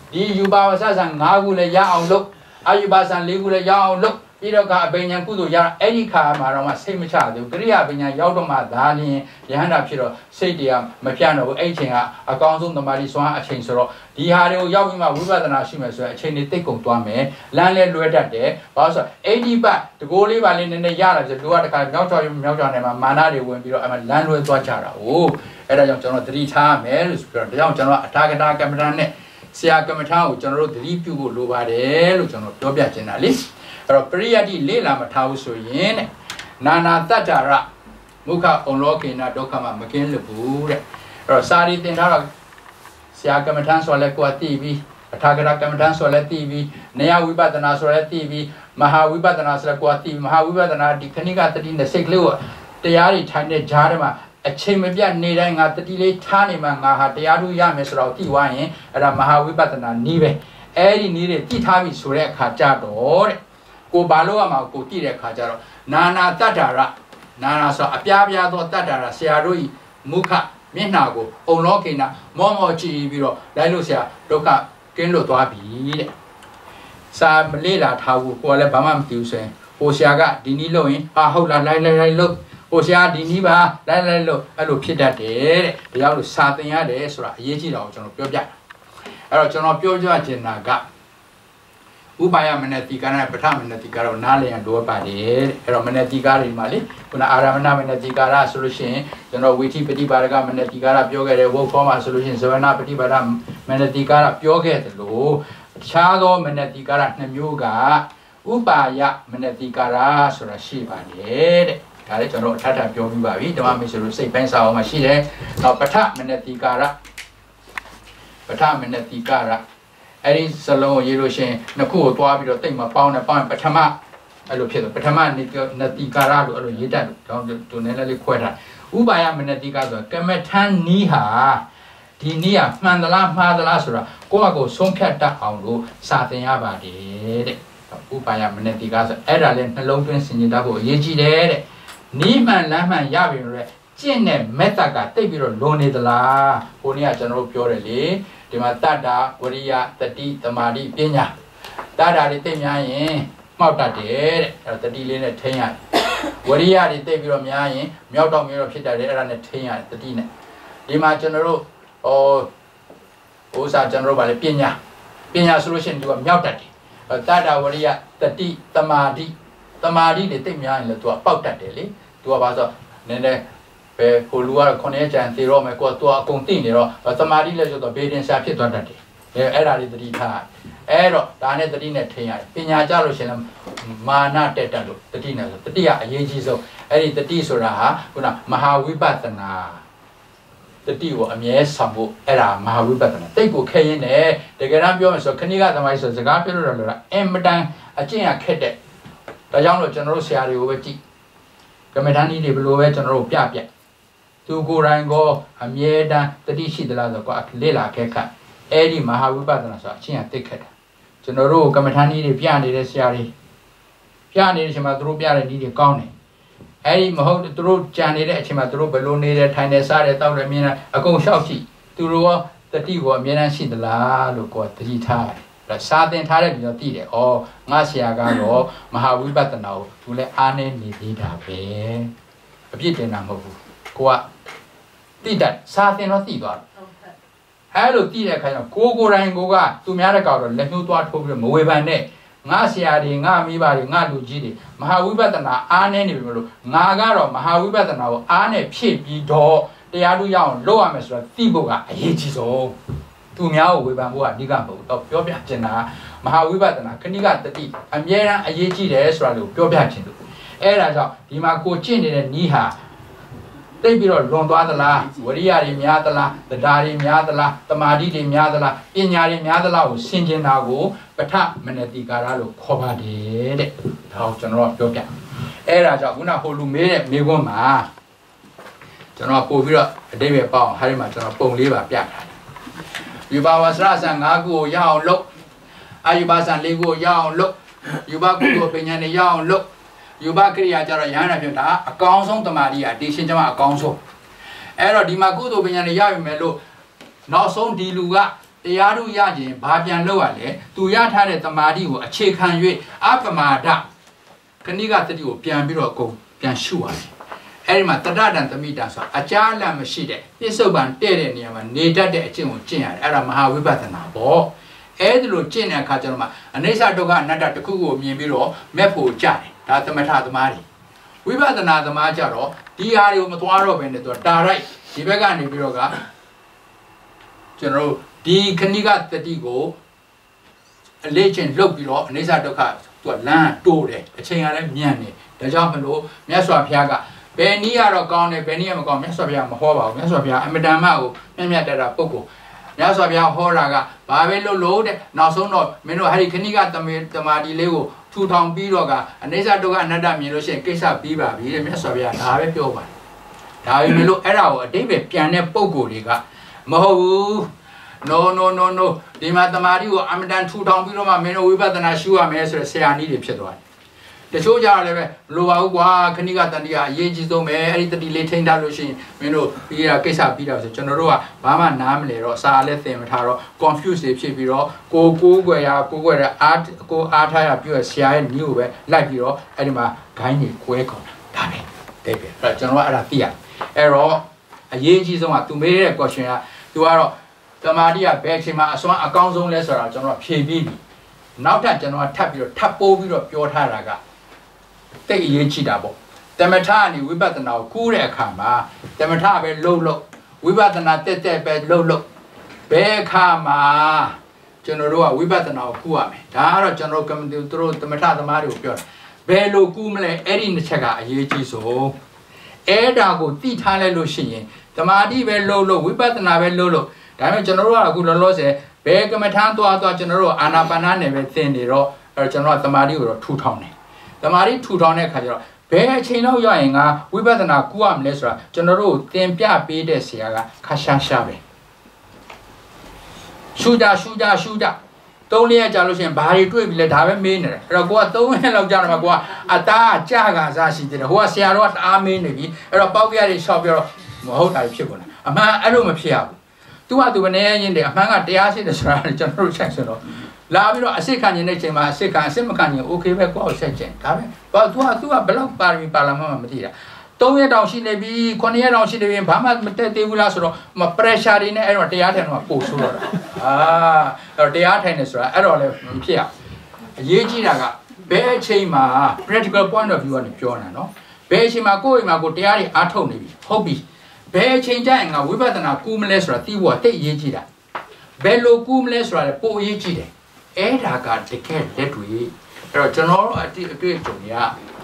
ဒီယူပါဝဆဆန်၅ခုလည်းရအောင်လုပ်အာယူပါဆန်၄ခုလည်းရအောင်လုပ်ပြီးတော့ကအပညာကုသိုလ်ရအဲ့ဒီခါမှာတော့မှစိတ်မချသေးဘူးကရိယာပညာရောက်တော့မှဒါလင်းရဟန္တာဖြစ်တော့စိတ်တရားမပြတ်တော့ဘူးအဲ့ချိန်ကအကောင်းဆုံးတမာတိစွမ်းအချိန်ဆိုတော့ဒီဟာတွေကိုရောက်ပြီးမှဝိပဿနာရှိမယ်ဆိုရင်အချိန်တွေတိတ်ကုန်သွားမယ်လမ်းလဲလွဲတတ်တယ်ဘာလို့ဆိုတော့အဲ့ဒီပတ်တကိုးလေးပါလေးနည်းနည်းရလာဆိုလူကတခါမြောက်ချော်မြောက်ချော်နေမှာမာနတွေဝင်ပြီးတော့အဲ့မှာလမ်းလွဲသွားကြတာဟုတ်အဲ့ဒါကြောင့်ကျွန်တော်သတိထားမယ်လို့ဆိုပြီးတော့ဒါကြောင့်ကျွန်တော်အထာဂတာကမ္မဋ္ဌာန်းနဲ့ဆရာကမ္မထာကိုကျွန်တော်တို့သတိပြုဖို့လိုပါတယ်လို့ကျွန်တော်ပြောပြချင်တာလေအဲ့တော့ပရိယတ်တိလေ့လာမထားဘူးဆိုရင်တဲ့နာနာတတ္တရမုခအုံလောကေနဒုက္ခမမကင်းလို့ဘူးတဲ့အဲ့တော့စာရီသင်ထားတော့ဆရာကမ္မထာဆိုလဲကိုယ်သိပြီးအထာဂရကမ္မထာဆိုလဲသိပြီးနယဝိပဿနာဆိုလဲသိပြီးမဟာဝိပဿနာဆိုလဲကိုယ်သိပြီးမဟာဝိပဿနာဒီခဏိကတတိနဲ့စိတ်ကလေးကိုတရားတွေထိုင်တဲ့ဂျားထဲမှာအချိန်မပြတ်နေတိုင်းငါတတိလေးထားနေမှငါဟာတရားထုရမယ်ဆိုတော့သိသွားရင်အဲ့ဒါမဟာဝိပဿနာနည်းပဲအဲ့ဒီနည်းတွေသိထားပြီဆိုတဲ့အခါကြတော့တဲ့ကိုဘာလို့ရမှာကိုသိတဲ့အခါကျတော့နာနာတတ္တရနာနာဆိုအပြားပြားသောတတ္တရဆရာတို့ဤမုခမျက်နှာကိုအုံလောကိနာမောမောကြည့်ပြီးတော့လိုက်လို့ဆရာဒုက္ခကင်းလွတ်သွားပြီတဲ့စာမလေးလာထားဘူးကိုကလည်းဘာမှမသိဘူးဆိုရင်ဟိုဆရာကဒီနည်းလို့ရင်ဟာဟုတ်လားလိုက်လိုက်လိုက်လို့ဟိုဆရာဒီနည်းပါလိုက်လိုက်လို့အဲ့လိုဖြစ်တတ်တယ်တဲ့တရားလို့စာသင်ရတယ်ဆိုတာအရေးကြီးတာကိုကျွန်တော်ပြောပြအဲ့တော့ကျွန်တော်ပြောကြချင်တာကဥပါယမနတိကာရပထမနတိကာရောနားလည်ရလိုပါတယ်အဲ့တော့မနတိကာတွေမှာလေခုနအာရမဏမနတိကာရဆိုလို့ရှိရင်ကျွန်တော်ဝိသီပฏิပါဒကမနတိကာရပြောခဲ့တယ်ဝုတ်ခေါ်မှာဆိုလို့ရှိရင်ဇဝနာပฏิပါဒမနတိကာရပြောခဲ့တယ်လို့တခြားသောမနတိကာရနှစ်မျိုးကဥပါယမနတိကာရဆိုတာရှိပါတယ်တဲ့ဒါလည်းကျွန်တော်အထထပြောပြီးပါပြီဓမ္မမေဆိုလို့စိတ်ပိုင်းစာအုပ်မှာရှိတယ်နောက်ပထမနတိကာရပထမနတိကာရအဲ့ဒီစလုံးကိုရေးလို့ရှိရင်နှစ်ခုကိုတွားပြီးတော့တိတ်မပေါင်းနဲ့ပေါင်းပထမအဲ့လိုဖြစ်တယ်ပထမနတိကာရလို့အဲ့လိုရေးတတ်တယ်တော့သူနည်းနည်းလေးခွဲထားဥပါယမနတိကာဆိုကမ္မထန်နီးဟာဒီနည်းကမှန်သလားမှားသလားဆိုတာကိုယ့်အကိုဆုံးဖြတ်တတ်အောင်လို့စာသင်ရပါတယ်တဲ့ဥပါယမနတိကာဆိုအဲ့ဒါလည်းနှလုံးသွင်းဆင်ခြင်တတ်ဖို့အရေးကြီးတယ်တဲ့နီးမှန်လမ်းမှန်ရပြီလို့ကျင့်တဲ့မက်သက်ကတိတ်ပြီးတော့လွန်နေသလားကိုနေ့ကကျွန်တော်တို့ပြောတယ်လေဒီမှာတတ္တာဝရိယတတိသမာဓိပညာတတ္တာတွေသိများရင်မှောက်တတ်တယ်တဲ့အဲ့တော့တတိလေးနဲ့ထိန်းရတယ်ဝရိယတွေသိပြီးတော့များရင်မြောက်တော့မြောက်ဖြစ်တတ်တယ်အဲ့ဒါနဲ့ထိန်းရတယ်တတိနဲ့ဒီမှာကျွန်တော်တို့ဟောဥစ္စာကျွန်တော်တို့ဗာလေပညာပညာဆိုလို့ရှိရင်သူကမြောက်တတ်တယ်တတ္တာဝရိယတတိသမာဓိသမာဓိတွေသိများရင်လည်းသူကပေါက်တတ်တယ်လေသူကဘာဆိုနည်းနည်းပဲဟိုလူကတော့ခုနှစ်ကျန်သေတော့မယ်ကိုကသူအကုန်သိနေတော့သမာဓိလည်းဆိုတော့ဘေးတင်ရှာဖြစ်သွားတတ်တယ်အဲအဲ့ဒါလေးသတိထားအဲ့တော့ဒါနဲ့သတိနဲ့ထိန်းရတယ်ပညာကြလို့ရှင်လည်းမာနတက်တက်လို့သတိနဲ့ဆိုသတိကအရေးကြီးဆုံးအဲ့ဒီသတိဆိုတာဟာခုနမဟာဝိပဿနာတတိကိုအမြဲဆောင်ဖို့အဲ့ဒါမဟာဝိပဿနာတိတ်ကိုခဲရင်းနဲ့တကယ်တမ်းပြောမယ်ဆိုခဏိကသမားဆိုစကားပြောလို့တော့လို့အင်မတန်အကျင့်ရခက်တဲ့ဒါကြောင့်လို့ကျွန်တော်တို့ဆရာတွေကိုပဲကြည့်ကမ္မဋ္ဌာန်းကြီးတွေဘယ်လိုပဲကျွန်တော်တို့ပြပြသူကိုယ်တိုင်ကိုအမြဲတမ်းတတိရှိသလားဆိုတော့လေ့လာခဲ့ခတ်အဲ့ဒီမဟာဝိပဿနာဆိုတာအချင်းအသိခက်တာကျွန်တော်တို့ကမ္မဋ္ဌာန်းကြီးတွေပြနေတဲ့ဆရာတွေပြနေတဲ့အချိန်မှာသူတို့ပြတဲ့နည်းတွေကောင်းတယ်အဲ့ဒီမဟုတ်သူတို့ကြံနေတဲ့အချိန်မှာသူတို့ဘယ်လိုနေတယ်ထိုင်နေစားတယ်တောက်တယ်မြင်တယ်အကုန်လျှောက်ကြည့်သူတို့ရောတတိကိုအမြဲတမ်းရှိသလားလို့ကိုယ်တတိထားတယ်စာသင်ထားတဲ့လူတော့သိတယ်။အော်ငါဆရာကတော့မဟာဝိပဿနာကိုသူလည်းအားနေနေသေးတာပဲ။အပြစ်တင်တာမဟုတ်ဘူး။ကိုကသိတတ်စာသင်တော့သိသွားတယ်။အဲလိုသိတဲ့အခါကျတော့ကိုကိုယ်တိုင်ကိုကသူများတဲ့ကောင်တော့လက်ညှိုးသွားထိုးပြီးမဝေဖန်နဲ့ငါဆရာတွေငါမိဘတွေငါလူကြီးတွေမဟာဝိပဿနာအားနေနေပြီမလို့ငါကတော့မဟာဝိပဿနာကိုအားနဲ့ဖြည့်ပြီးတော့တရားသူရအောင်လုပ်ရမယ်ဆိုတော့သိဖို့ကအရေးကြီးဆုံး။သူများကိုဝေဖန်ဖို့ကအဓိကမဟုတ်တော့ပြောပြချင်တာမဟာဝိပဿနာခဏိကတတိအမြဲတမ်းအရေးကြီးတယ်ဆိုတာလို့ပြောပြချင်လို့အဲ့ဒါကြောင့်ဒီမှာကိုကျင့်နေတဲ့နီးဟာတိတ်ပြီးတော့လွန်သွားသလားဝရိယတွေများသလားတရားတွေများသလားတမာတိတွေများသလားပညာတွေများသလားကိုရှင်းကျင်တာကိုပထမနတိကာရလို့ခေါ်ပါတယ်တဲ့ဒါကိုကျွန်တော်ပြောပြအဲ့ဒါကြောင့်ခုနဟိုလူမေးတဲ့မေးခွန်းမှာကျွန်တော်ပို့ပြီးတော့အတိတ်ပဲပေါ့ဟာဒီမှာကျွန်တော်ပုံလေးပါပြထားယူပါဝဆရာဆန်၅ခုကိုရအောင်လုပ်အာယူပါဆန်၄ခုကိုရအောင်လုပ်ယူပါကုသိုလ်ပညာနဲ့ရအောင်လုပ်ယူပါကရိယာကြတော့ရဟန္တာဖြစ်တာအကောင်းဆုံးတမာတိကဒီရှင်ကျမအကောင်းဆုံးအဲ့တော့ဒီမှာကုသိုလ်ပညာနဲ့ရပြီမယ်လို့နောက်ဆုံးဒီလူကတရားတို့ရခြင်းဘာပြန်လို့ရလဲသူရထားတဲ့တမာတိကိုအခြေခံ၍အပမာဒခဏိကတတိကိုပြန်ပြီးတော့အကုန်ပြန်ရှုရတယ်အဲ့ဒီမှာတတတန်သမိတံဆိုအကြားလမ်းမရှိတဲ့ပြစ္ဆုတ်ပံတဲ့တဲ့နေရာမှာနေတတ်တဲ့အကျင့်ကိုကျင့်ရတယ်အဲ့ဒါမဟာဝိပဿနာပေါ့အဲ့ဒီလိုကျင့်တဲ့အခါကျတော့မှအနိစ္စဒုက္ခအနတ္တတစ်ခုကိုမြင်ပြီးတော့မက်ဖို့ကြတယ်ဒါသမထသမားတွေဝိပဿနာသမားကြတော့ဒီဟာတွေကိုမသွားတော့ဘဲနဲ့သူတာရိုက်ဒီဘက်ကနေပြီးတော့ကကျွန်တော်တို့ဒီခဏိကတတိကိုအလေးချင်းလှုပ်ပြီးတော့အနိစ္စဒုက္ခသူကလမ်းတိုးတယ်အချိန်ကလည်းမြန်နေဒါကြောင့်မလို့မြတ်စွာဘုရားကဘယ်နည်းကတော့ကောင်းတယ်ဘယ်နည်းကမကောင်းမြတ်စွာဘုရားမဟောပါဘူးမြတ်စွာဘုရားအမတန်မှကိုမြတ်မြတ်တတ်တာပုဂ္ဂိုလ်မြတ်စွာဘုရားဟောတာကဘာပဲလို့လို့တဲ့နောက်ဆုံးတော့မင်းတို့ဟာဒီခဏိကတမေတမာဒီလေးကိုထူထောင်ပြီးတော့ကအနိစ္စဒုက္ခအနတ္တမြင်လို့ရှိရင်ကိစ္စပြီးပါပြီတဲ့မြတ်စွာဘုရားဒါပဲပြောပါတယ်ဒါပေမဲ့လို့အဲ့ဒါကိုအတိတ်ပဲပြန်တဲ့ပုဂ္ဂိုလ်တွေကမဟုတ်ဘူး no no no no ဒီမှာတမာတိကိုအမတန်ထူထောင်ပြီးတော့မှမင်းတို့ဝိပဿနာရှုရမယ်ဆိုတဲ့ဆရာနည်းတွေဖြစ်သွားတယ်တချို့ကြလည်းပဲမလိုပါဘူးကွာခဏိကတန်တိကအရေးကြီးဆုံးပဲအဲ့ဒီတတိလေးထိန်းထားလို့ရှိရင်မင်းတို့ပြီးတာကိစ္စပြီးတာဆိုကျွန်တော်တို့ကဘာမှနားမလဲတော့စာလည်းသင်မထားတော့ confuse တွေဖြစ်ပြီးတော့ကိုကိုးကွယ်ရကိုးကွယ်ရအားကိုအားထားရပြီးတော့ဆရာရဲ့နည်းကိုပဲလိုက်ပြီးတော့အဲ့ဒီမှာဂိုင်းတွေကွဲခေါ်တာဒါပဲတဲ့ပဲအဲ့ကျွန်တော်ကအဲ့ဒါသိရအဲ့တော့အရေးကြီးဆုံးကသူမေးတဲ့ question ကသူကတော့တမာတိကဘယ်အချိန်မှာအစွမ်းအကောင်းဆုံးလဲဆိုတာကျွန်တော်ဖြေပြီးပြီနောက်ထပ်ကျွန်တော်ထပ်ပြီးတော့ထပ်ပိုးပြီးတော့ပြောထားတာကတိတ်အရေးကြီးတာပေါ့တမထကနေဝိပဿနာကိုကူးတဲ့အခါမှာတမထပဲလှုပ်လှုပ်ဝိပဿနာတက်တက်ပဲလှုပ်လှုပ်ဘယ်အခါမှာကျွန်တော်တို့ကဝိပဿနာကိုကူးရမယ်ဒါကတော့ကျွန်တော်ကမ္မသူတို့တမထသမားတွေကိုပြောတာဘယ်လိုကူးမလဲအဲ့ဒီနှစ်ချက်ကအရေးကြီးဆုံးအဲ့ဒါကိုသိထားလိုက်လို့ရှိရင်တမာတိပဲလှုပ်လှုပ်ဝိပဿနာပဲလှုပ်လှုပ်ဒါပေမဲ့ကျွန်တော်တို့ကအခုလောလောဆယ်ဘယ်ကမ္မထမ်းသွားသွားကျွန်တော်တို့အာနာပါနနဲ့ပဲသင်နေတော့အဲ့တော့ကျွန်တော်ကတမာတိကိုတော့ထူထောင်တယ်တမာတိထူထောင်တဲ့အခါကျတော့ဘယ်အချိန်လောက်ရရင်ငါဝိပဿနာကူရမလဲဆိုတာကျွန်တော်တို့သင်ပြပေးတဲ့ဆရာကခါရှာရှာပဲရှူကြရှူကြရှူကြသုံးလရက်ကြာလို့ရှိရင်ဘာတွေတွေ့ပြီလဲဒါပဲမေးနေတယ်အဲ့တော့ကိုကသုံးရက်လောက်ကြာတော့မှကိုကအသားကြာကစားရှိတယ်ဟိုကဆရာတော်ကတအားမေးနေပြီအဲ့တော့ပေါက်ပြရည်ရှော့ပြတော့မဟုတ်တာဖြစ်ကုန်တယ်အမှန်အဲ့လိုမဖြစ်ရဘူးသူကသူကနေရင်တည်းအမှန်ကတရားရှိတယ်ဆိုတာကျွန်တော်တို့ချက်ဆိုတော့လာပြီးတော့အစစ်ခံနေတဲ့ချိန်မှာအစစ်ခံအစစ်မခံရင် okay ပဲကိုယ့်ကိုဆက်ကျင်ဒါပဲဘာသူကသူကဘယ်လောက်ပါရမီပါလာမှမသိတာသုံးရက်တောင်ရှိနေပြီခုနှစ်ရက်တောင်ရှိနေပြီဘာမှမတက်သေးဘူးလားဆိုတော့မ pressure တွေနဲ့အဲ့တော့တရားထိုင်တော့ပို့ဆိုးတော့တာအာအဲ့တော့တရားထိုင်နေဆိုတာအဲ့တော့လည်းမဖြစ်ရအရေးကြီးတာကဘယ်အချိန်မှာ practical point of view ကနေပြောနေတာနော်ဘယ်အချိန်မှာကိုယ့်အိမ်မှာကိုတရားတွေအားထုတ်နေပြီဟုတ်ပြီဘယ်အချိန်ကျရင်ငါဝိပဿနာကူးမလဲဆိုတာသိဖို့တိတ်အရေးကြီးတာဘယ်လိုကူးမလဲဆိုတာလည်းပိုအရေးကြီးတယ်အဲ့ဒါကတကယ်လက်တွေ့အဲ့တော့ကျွန်တော်တို့အတိအတွေ့အကြုံတွေက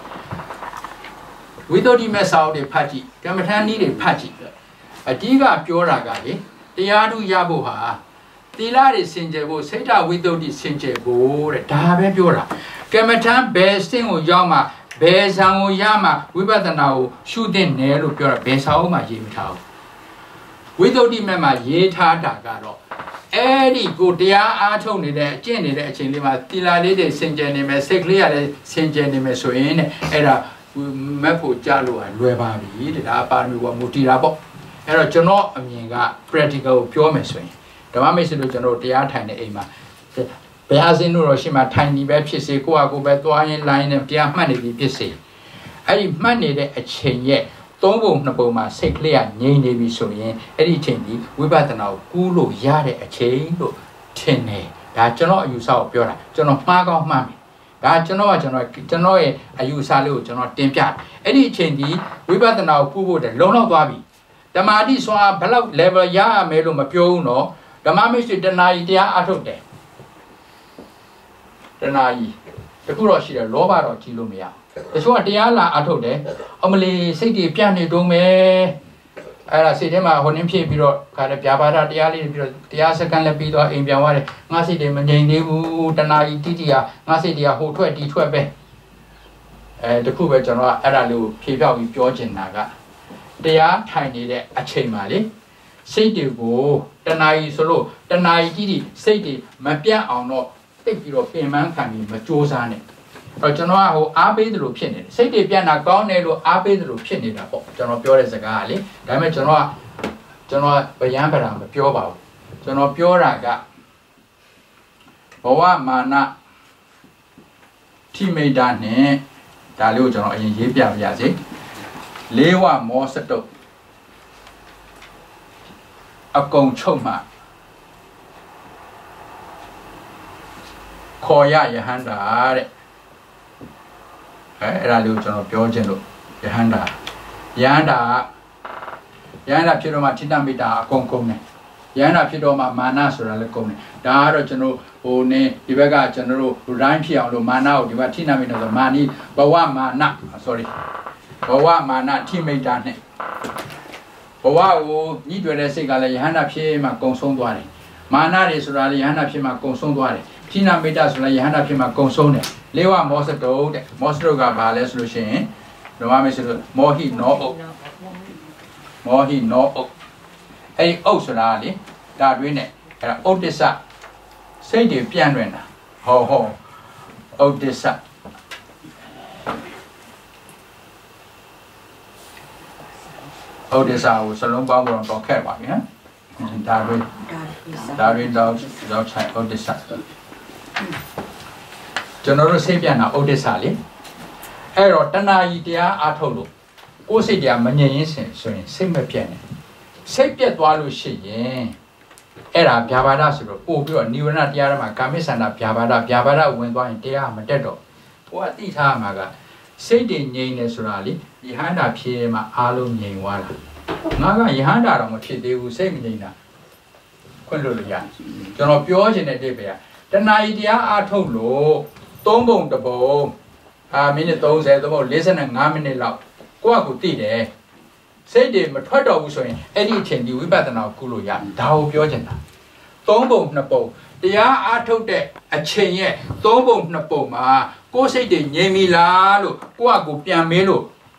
ဝိသုဒ္ဓိမဲ့စာအုပ်တွေဖတ်ကြည့်ကမ္မထာနည်းတွေဖတ်ကြည့်အတိကပြောတာကလေတရားထုရဖို့ဟာသီလတွေစင်ကြယ်ဖို့စိတ်ဓာဝိသုဒ္ဓိစင်ကြယ်ဖို့တဲ့ဒါပဲပြောတာကမ္မထာဘယ်စင်ကိုရောက်မှဘယ်ဇံကိုရမှဝိပဿနာကိုရှုသင့်တယ်လို့ပြောတာဘယ်စာအုပ်မှရေးမထားဘူးဝိသုဒ္ဓိမဲ့မှာရေးထားတာကတော့အဲ့ဒီကိုတရားအားထုတ်နေတဲ့အကျင့်နေတဲ့အချိန်လေးမှာသီလလေးတွေစင်ကြယ်နေမယ်စိတ်ကလေးရလည်းစင်ကြယ်နေမယ်ဆိုရင်တဲ့အဲ့ဒါမက်ဖို့ကြလို့လွယ်ပါပြီတဲ့ဒါပါရမီကမူတည်တာပေါ့အဲ့တော့ကျွန်တော်အမြင်က practical ကိုပြောမယ်ဆိုရင်ဓမ္မမိတ်ဆွေတို့ကျွန်တော်တရားထိုင်တဲ့အိမ်မှာဘယ်အစင်းတို့တော့ရှိမှထိုင်နေပဲဖြစ်စေကိုယ့်အကိုပဲသွားရင်လိုင်းနဲ့တရားမှတ်နေပြီဖြစ်စေအဲ့ဒီမှတ်နေတဲ့အချိန်ရဲ့သုံးပုံနှစ်ပုံမှာစိတ်ကလေးကငြိမ်နေပြီဆိုရင်အဲ့ဒီအချိန်ဒီဝိပဿနာကိုကူးလို့ရတဲ့အချိန်လို့ထင်တယ်ဒါကျွန်တော်အယူဆကိုပြောတာကျွန်တော်မှားကောင်းမှန်းပြီဒါကျွန်တော်ကကျွန်တော်ကျွန်တော်ရဲ့အယူဆလေးကိုကျွန်တော်တင်ပြအဲ့ဒီအချိန်ဒီဝိပဿနာကိုကူးဖို့တည်းလုံလောက်သွားပြီဓမ္မတိစွာဘယ်လောက် level ရရမယ်လို့မပြောဘူးနော်ဓမ္မမိတ်ဆွေတဏှာကြီးတရားအထုတ်တယ်တဏှာကြီးတခုတော့ရှိတယ်လောဘတော့ကြီးလို့မရတချို့ကတရားလာအထုတ်တယ်အမလီစိတ်တွေပြန့်နေတုံးပဲအဲ့ဒါစိတ်ထဲမှာဟိုနှင်းဖြစ်ပြီးတော့ခါတယ်ဗျာပါဒတရားလေးပြီးတော့တရားစကန်လည်းပြီးတော့အိမ်ပြန်သွားတယ်ငါစိတ်တွေမငြိမ်သေးဘူးတဏှာကြီးတိတိဟာငါစိတ်တွေကဟိုထွက်ဒီထွက်ပဲအဲတခုပဲကျွန်တော်ကအဲ့ဒါလေးကိုဖြေပြောက်ပြီးပြောချင်တာကတရားထိုင်နေတဲ့အချိန်မှာလေစိတ်တွေကိုတဏှာကြီးဆိုလို့တဏှာကြီးတိတိစိတ်တွေမပြန့်အောင်တော့တိတ်ပြီးတော့ပင်ပန်းခံပြီးမကြိုးစားနဲ့အဲ့ကျွန်တော်ကဟိုအားပေးသလိုဖြစ်နေတယ်စိတ်တွေပြန့်တာကောင်းတယ်လို့အားပေးသလိုဖြစ်နေတာပေါ့ကျွန်တော်ပြောတဲ့စကားကလေဒါပေမဲ့ကျွန်တော်ကကျွန်တော်ဗျယံပဒံမပြောပါဘူးကျွန်တော်ပြောတာကဘဝမာနထိမိတာနဲ့ဒါလေးကိုကျွန်တော်အရင်ရေးပြပါရစေလေးဝမောစတုတ်အကုန်ချုပ်မှခေါ်ရယဟန္တာတဲ့အဲအဲ့ဒါလေးကိုကျွန်တော်ပြောခြင်းလို့ယဟန္တာယဟန္တာယဟန္တာဖြစ်တော့မှထိတ္တမိတာအကုန်ကုန်တယ်ယဟန္တာဖြစ်တော့မှမာနဆိုတာလည်းကုန်တယ်ဒါကတော့ကျွန်တော်ဟိုနေဒီဘက်ကကျွန်တော်တို့ line ဖြစ်အောင်လို့မာနကိုဒီဘက်ထိနာမိတယ်ဆိုမာနီဘဝမာန sorry ဘဝမာနထိမိတာနဲ့ဘဝကိုညှိတွေ့တဲ့စိတ်ကလည်းယဟန္တာဖြစ်မှကုံဆုံးသွားတယ်မာနတွေဆိုတာလည်းယဟန္တာဖြစ်မှကုံဆုံးသွားတယ်ထိနာမိတာဆိုလည်းယဟန္တာဖြစ်မှကုံဆုံးတယ်လေးဝမောစတုတ်တဲ့မောစတုတ်ကဘာလဲဆိုလို့ရှိရင်ဓမ္မမေဆိုလို့မောဟိနောအုတ်မောဟိနောအုတ်အဲ့ဒီအုတ်ဆိုတာလေဒါတွင်းနဲ့အဲ့ဒါဥဒ္ဒစ္စစိတ်တွေပြန့်လွင်တာဟောဟောဥဒ္ဒစ္စဥဒ္ဒစ္စကိုစလုံးပေါင်းတော့တော့ခက်ပါပြီဟမ်ဒါတွင်းဒါတွင်းတော့တော့ချိုင်ဥဒ္ဒစ္စကျွန်တော်တို့စိတ်ပြန့်တာဥဒ္ဒစ္စလေအဲ့တော့တဏှာကြီးတရားအားထုတ်လို့ကိုယ်စိတ်တရားမငြိမ်ရင်ဆိုရင်စိတ်မပြတ်နဲ့စိတ်ပြတ်သွားလို့ရှိရင်အဲ့ဒါဗျာပါဒဆိုတော့ပို့ပြီးတော့နိဝရဏတရားတွေမှာကာမိဆန္ဒဗျာပါဒဗျာပါဒဝင်သွားရင်တရားမတက်တော့ဟိုကသိထားမှာကစိတ်တွေငြိမ်နေဆိုတာလေယဟန္တာဖြစ်မှာအားလုံးငြိမ်သွားတာငါကယဟန္တာတော့မဖြစ်သေးဘူးစိတ်မငြိမ်တာခွင့်လို့လို့ရကျွန်တော်ပြောချင်တဲ့တိပဲတဏှာကြီးတရားအားထုတ်လို့သုံးပုံတစ်ပုံအာမိနစ်သုံးဆယ်သုံးပုံ၄၅မိနစ်လောက်ကိုယ့်အကူသိတယ်စိတ်တွေမထွက်တော့ဘူးဆိုရင်အဲ့ဒီအချိန်ဒီဝိပဿနာကိုကုလို့ရဒါကိုပြောချင်တာသုံးပုံနှစ်ပုံတရားအားထုတ်တဲ့အချိန်ရဲ့သုံးပုံနှစ်ပုံမှာကိုယ်စိတ်တွေငြိမ်ပြီလားလို့ကိုယ့်အကူပြန်မေးလို့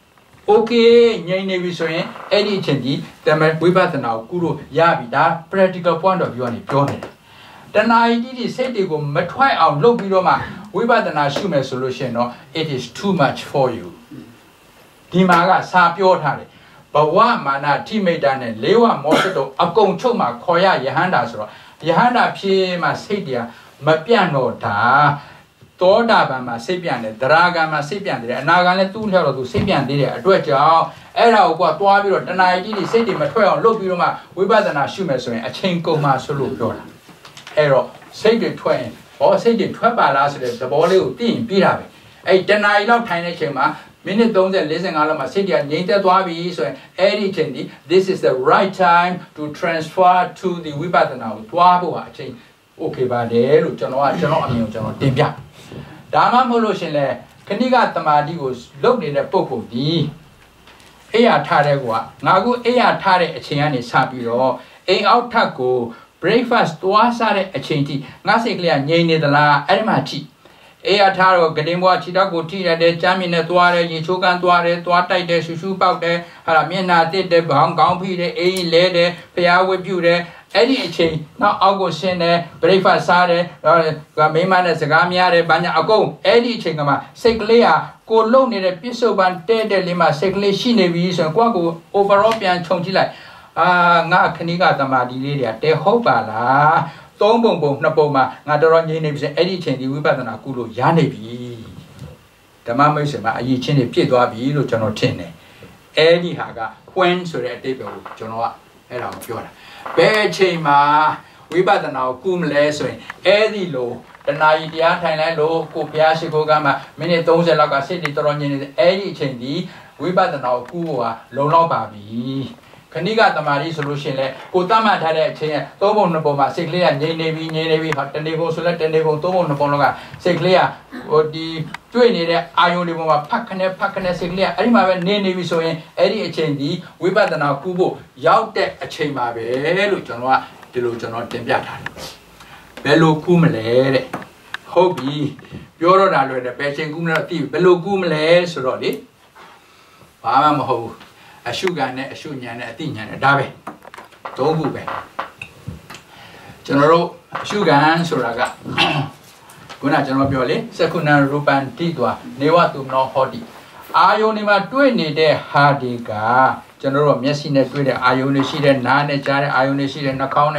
okay ငြိမ်နေပြီဆိုရင်အဲ့ဒီအချိန်ဒီတမန်ဝိပဿနာကိုကုလို့ရပြီဒါ practical point of view ကနေပြောနေတာတဏှာကြီးဒီစိတ်တွေကိုမထွက်အောင်လုပ်ပြီးတော့မှဝိပဿနာရှုမယ်ဆိုလို့ရှိရင်တော့ it is too much for you ဒီမှာကစာပြောထားတယ်ဘဝမာနထိမိတာနဲ့လေးဝမောစတုအကုန်ချုပ်မှခေါ်ရယဟန္တာဆိုတော့ယဟန္တာဖြစ်မှစိတ်တရားမပြန့်တော့တာသောတာပန်မှာစိတ်ပြန့်တယ်သရဂံမှာစိတ်ပြန့်တယ်အနာဂံလည်းသူ့လျှောက်တော့သူစိတ်ပြန့်သေးတဲ့အတွက်ကြောင့်အဲ့ဒါကိုကသွားပြီးတော့တဏှာကြီးကြီးစိတ်တွေမထွက်အောင်လုပ်ပြီးတော့မှဝိပဿနာရှုမယ်ဆိုရင်အချိန်ကုန်မှဆိုလို့ပြောတာအဲ့တော့စိတ်တွေထွက်ရင်ဟောစိတ်တွေထွက်ပါလားဆိုတဲ့သဘောလေးကိုသိရင်ပြီးတာပဲအဲ့တဏှာကြီးလောက်ထိုင်တဲ့အချိန်မှာမိနစ်သုံးဆယ်၄၅လောက်မှာစိတ်တွေကငြိမ်သက်သွားပြီဆိုရင်အဲ့ဒီအချိန်ဒီ this is the right time to transfer to the ဝိပဿနာကိုသွားဖို့အချိန် okay ပါတယ်လို့ကျွန်တော်ကကျွန်တော်အမြင်ကိုကျွန်တော်တင်ပြဒါမှမဟုတ်လို့ရှင်လေခဏိကတမာတိကိုလုတ်နေတဲ့ပုံပုံဒီအိယာထားတဲ့ကွာငါကအိယာထားတဲ့အချိန်ကနေစပြီးတော့အိမ်အောက်ထပ်ကို breakfast သွားစားတဲ့အချိန်ထိငါစိတ်ကလေးကငြိမ်နေသလားအဲ့ဒီမှာကြည့်အေးအထားတော့ဂဒင်းဘွားခြေထောက်ကိုထိရတယ်ချမ်းမြင်နဲ့သွားတယ်ရေချိုးကန်သွားတယ်သွားတိုက်တယ်ရှူရှူပေါက်တယ်ဟာမျက်နှာတစ်တယ်ဘောင်းကောင်းဖိတယ်အေးလဲတယ်ဖျားဝတ်ပြုတယ်အဲ့ဒီအချိန်နောက်အောက်ကိုရှင်းတယ် breakfast စားတယ်မိမနဲ့စကားများတယ်ဘာညာအကုန်အဲ့ဒီအချိန်ကမှစိတ်ကလေးဟာကိုလုံနေတဲ့ပြစ္ဆုတ်ပန်တဲ့တဲ့လေးမှာစိတ်ကလေးရှိနေပြီဆိုရင်ကိုယ့်ကို overall ပြန်ခြုံကြည့်လိုက်အာငါခဏိကတမာဒီလေးတွေကတဲဟုတ်ပါလားသုံးပုံပုံနှစ်ပုံမှာငါတော်တော်ငြိမ်နေပြီဆိုအဲ့ဒီအချိန်ဒီဝိပဿနာကုလို့ရနေပြီဓမ္မမိတ်ဆွေမှာအရေးချင်းတွေပြည့်သွားပြီလို့ကျွန်တော်ထင်တယ်အဲ့ဒီဟာက when ဆိုတဲ့အတိတ်ကိုကျွန်တော်ကအဲ့ဒါကိုပြောတာဘယ်အချိန်မှာဝိပဿနာကိုကုမလဲဆိုရင်အဲ့ဒီလိုတဏှာကြီးတရားထိုင်လိုက်လို့ကိုဘုရားရှိခိုးကမှမိနစ်သုံးဆယ်လောက်ကစိတ်တွေတော်တော်ငြိမ်နေတယ်အဲ့ဒီအချိန်ဒီဝိပဿနာကိုကုဖို့ကလုံလောက်ပါပြီခဏိကတမာရီဆိုလို့ရှိရင်လေကိုတတ်မှတ်ထားတဲ့အချိန်ရဲ့သုံးပုံနှစ်ပုံမှာစိတ်ကလေးကငြိမ်နေပြီငြိမ်နေပြီဟာတဏှေပုံဆိုလဲတဏှေပုံသုံးပုံနှစ်ပုံလောက်ကစိတ်ကလေးကဟိုဒီတွေ့နေတဲ့အာယုန်တွေပေါ်မှာဖတ်ခနဲ့ဖတ်ခနဲ့စိတ်ကလေးကအဲ့ဒီမှာပဲနေနေပြီဆိုရင်အဲ့ဒီအချိန်ဒီဝိပဿနာကုဖို့ရောက်တဲ့အချိန်ပါပဲလို့ကျွန်တော်ကဒီလိုကျွန်တော်တင်ပြထားတယ်ဘယ်လိုကုမလဲတဲ့ဟုတ်ပြီပြောတော့တာလွယ်တယ်ဘယ်ချိန်ကုမလဲတော့သိပြီဘယ်လိုကုမလဲဆိုတော့လေဘာမှမဟုတ်ဘူးအရှုခံနဲ့အရှုဉာဏ်နဲ့အသိဉာဏ်နဲ့ဒါပဲသုံးခုပဲကျွန်တော်တို့အရှုခံဆိုတာကခုနကျွန်တော်ပြောလေသက္ကုဏရူပံတိတွာနေဝတုမနောဟောတိအာယုန်ဒီမှာတွေ့နေတဲ့ဟာဒီကကျွန်တော်တို့မျက်စိနဲ့တွေ့တဲ့အာယုန်တွေရှိတဲ့နားနဲ့ကြားတဲ့အာယုန်တွေရှိတဲ့နှာခေါင်းနဲ့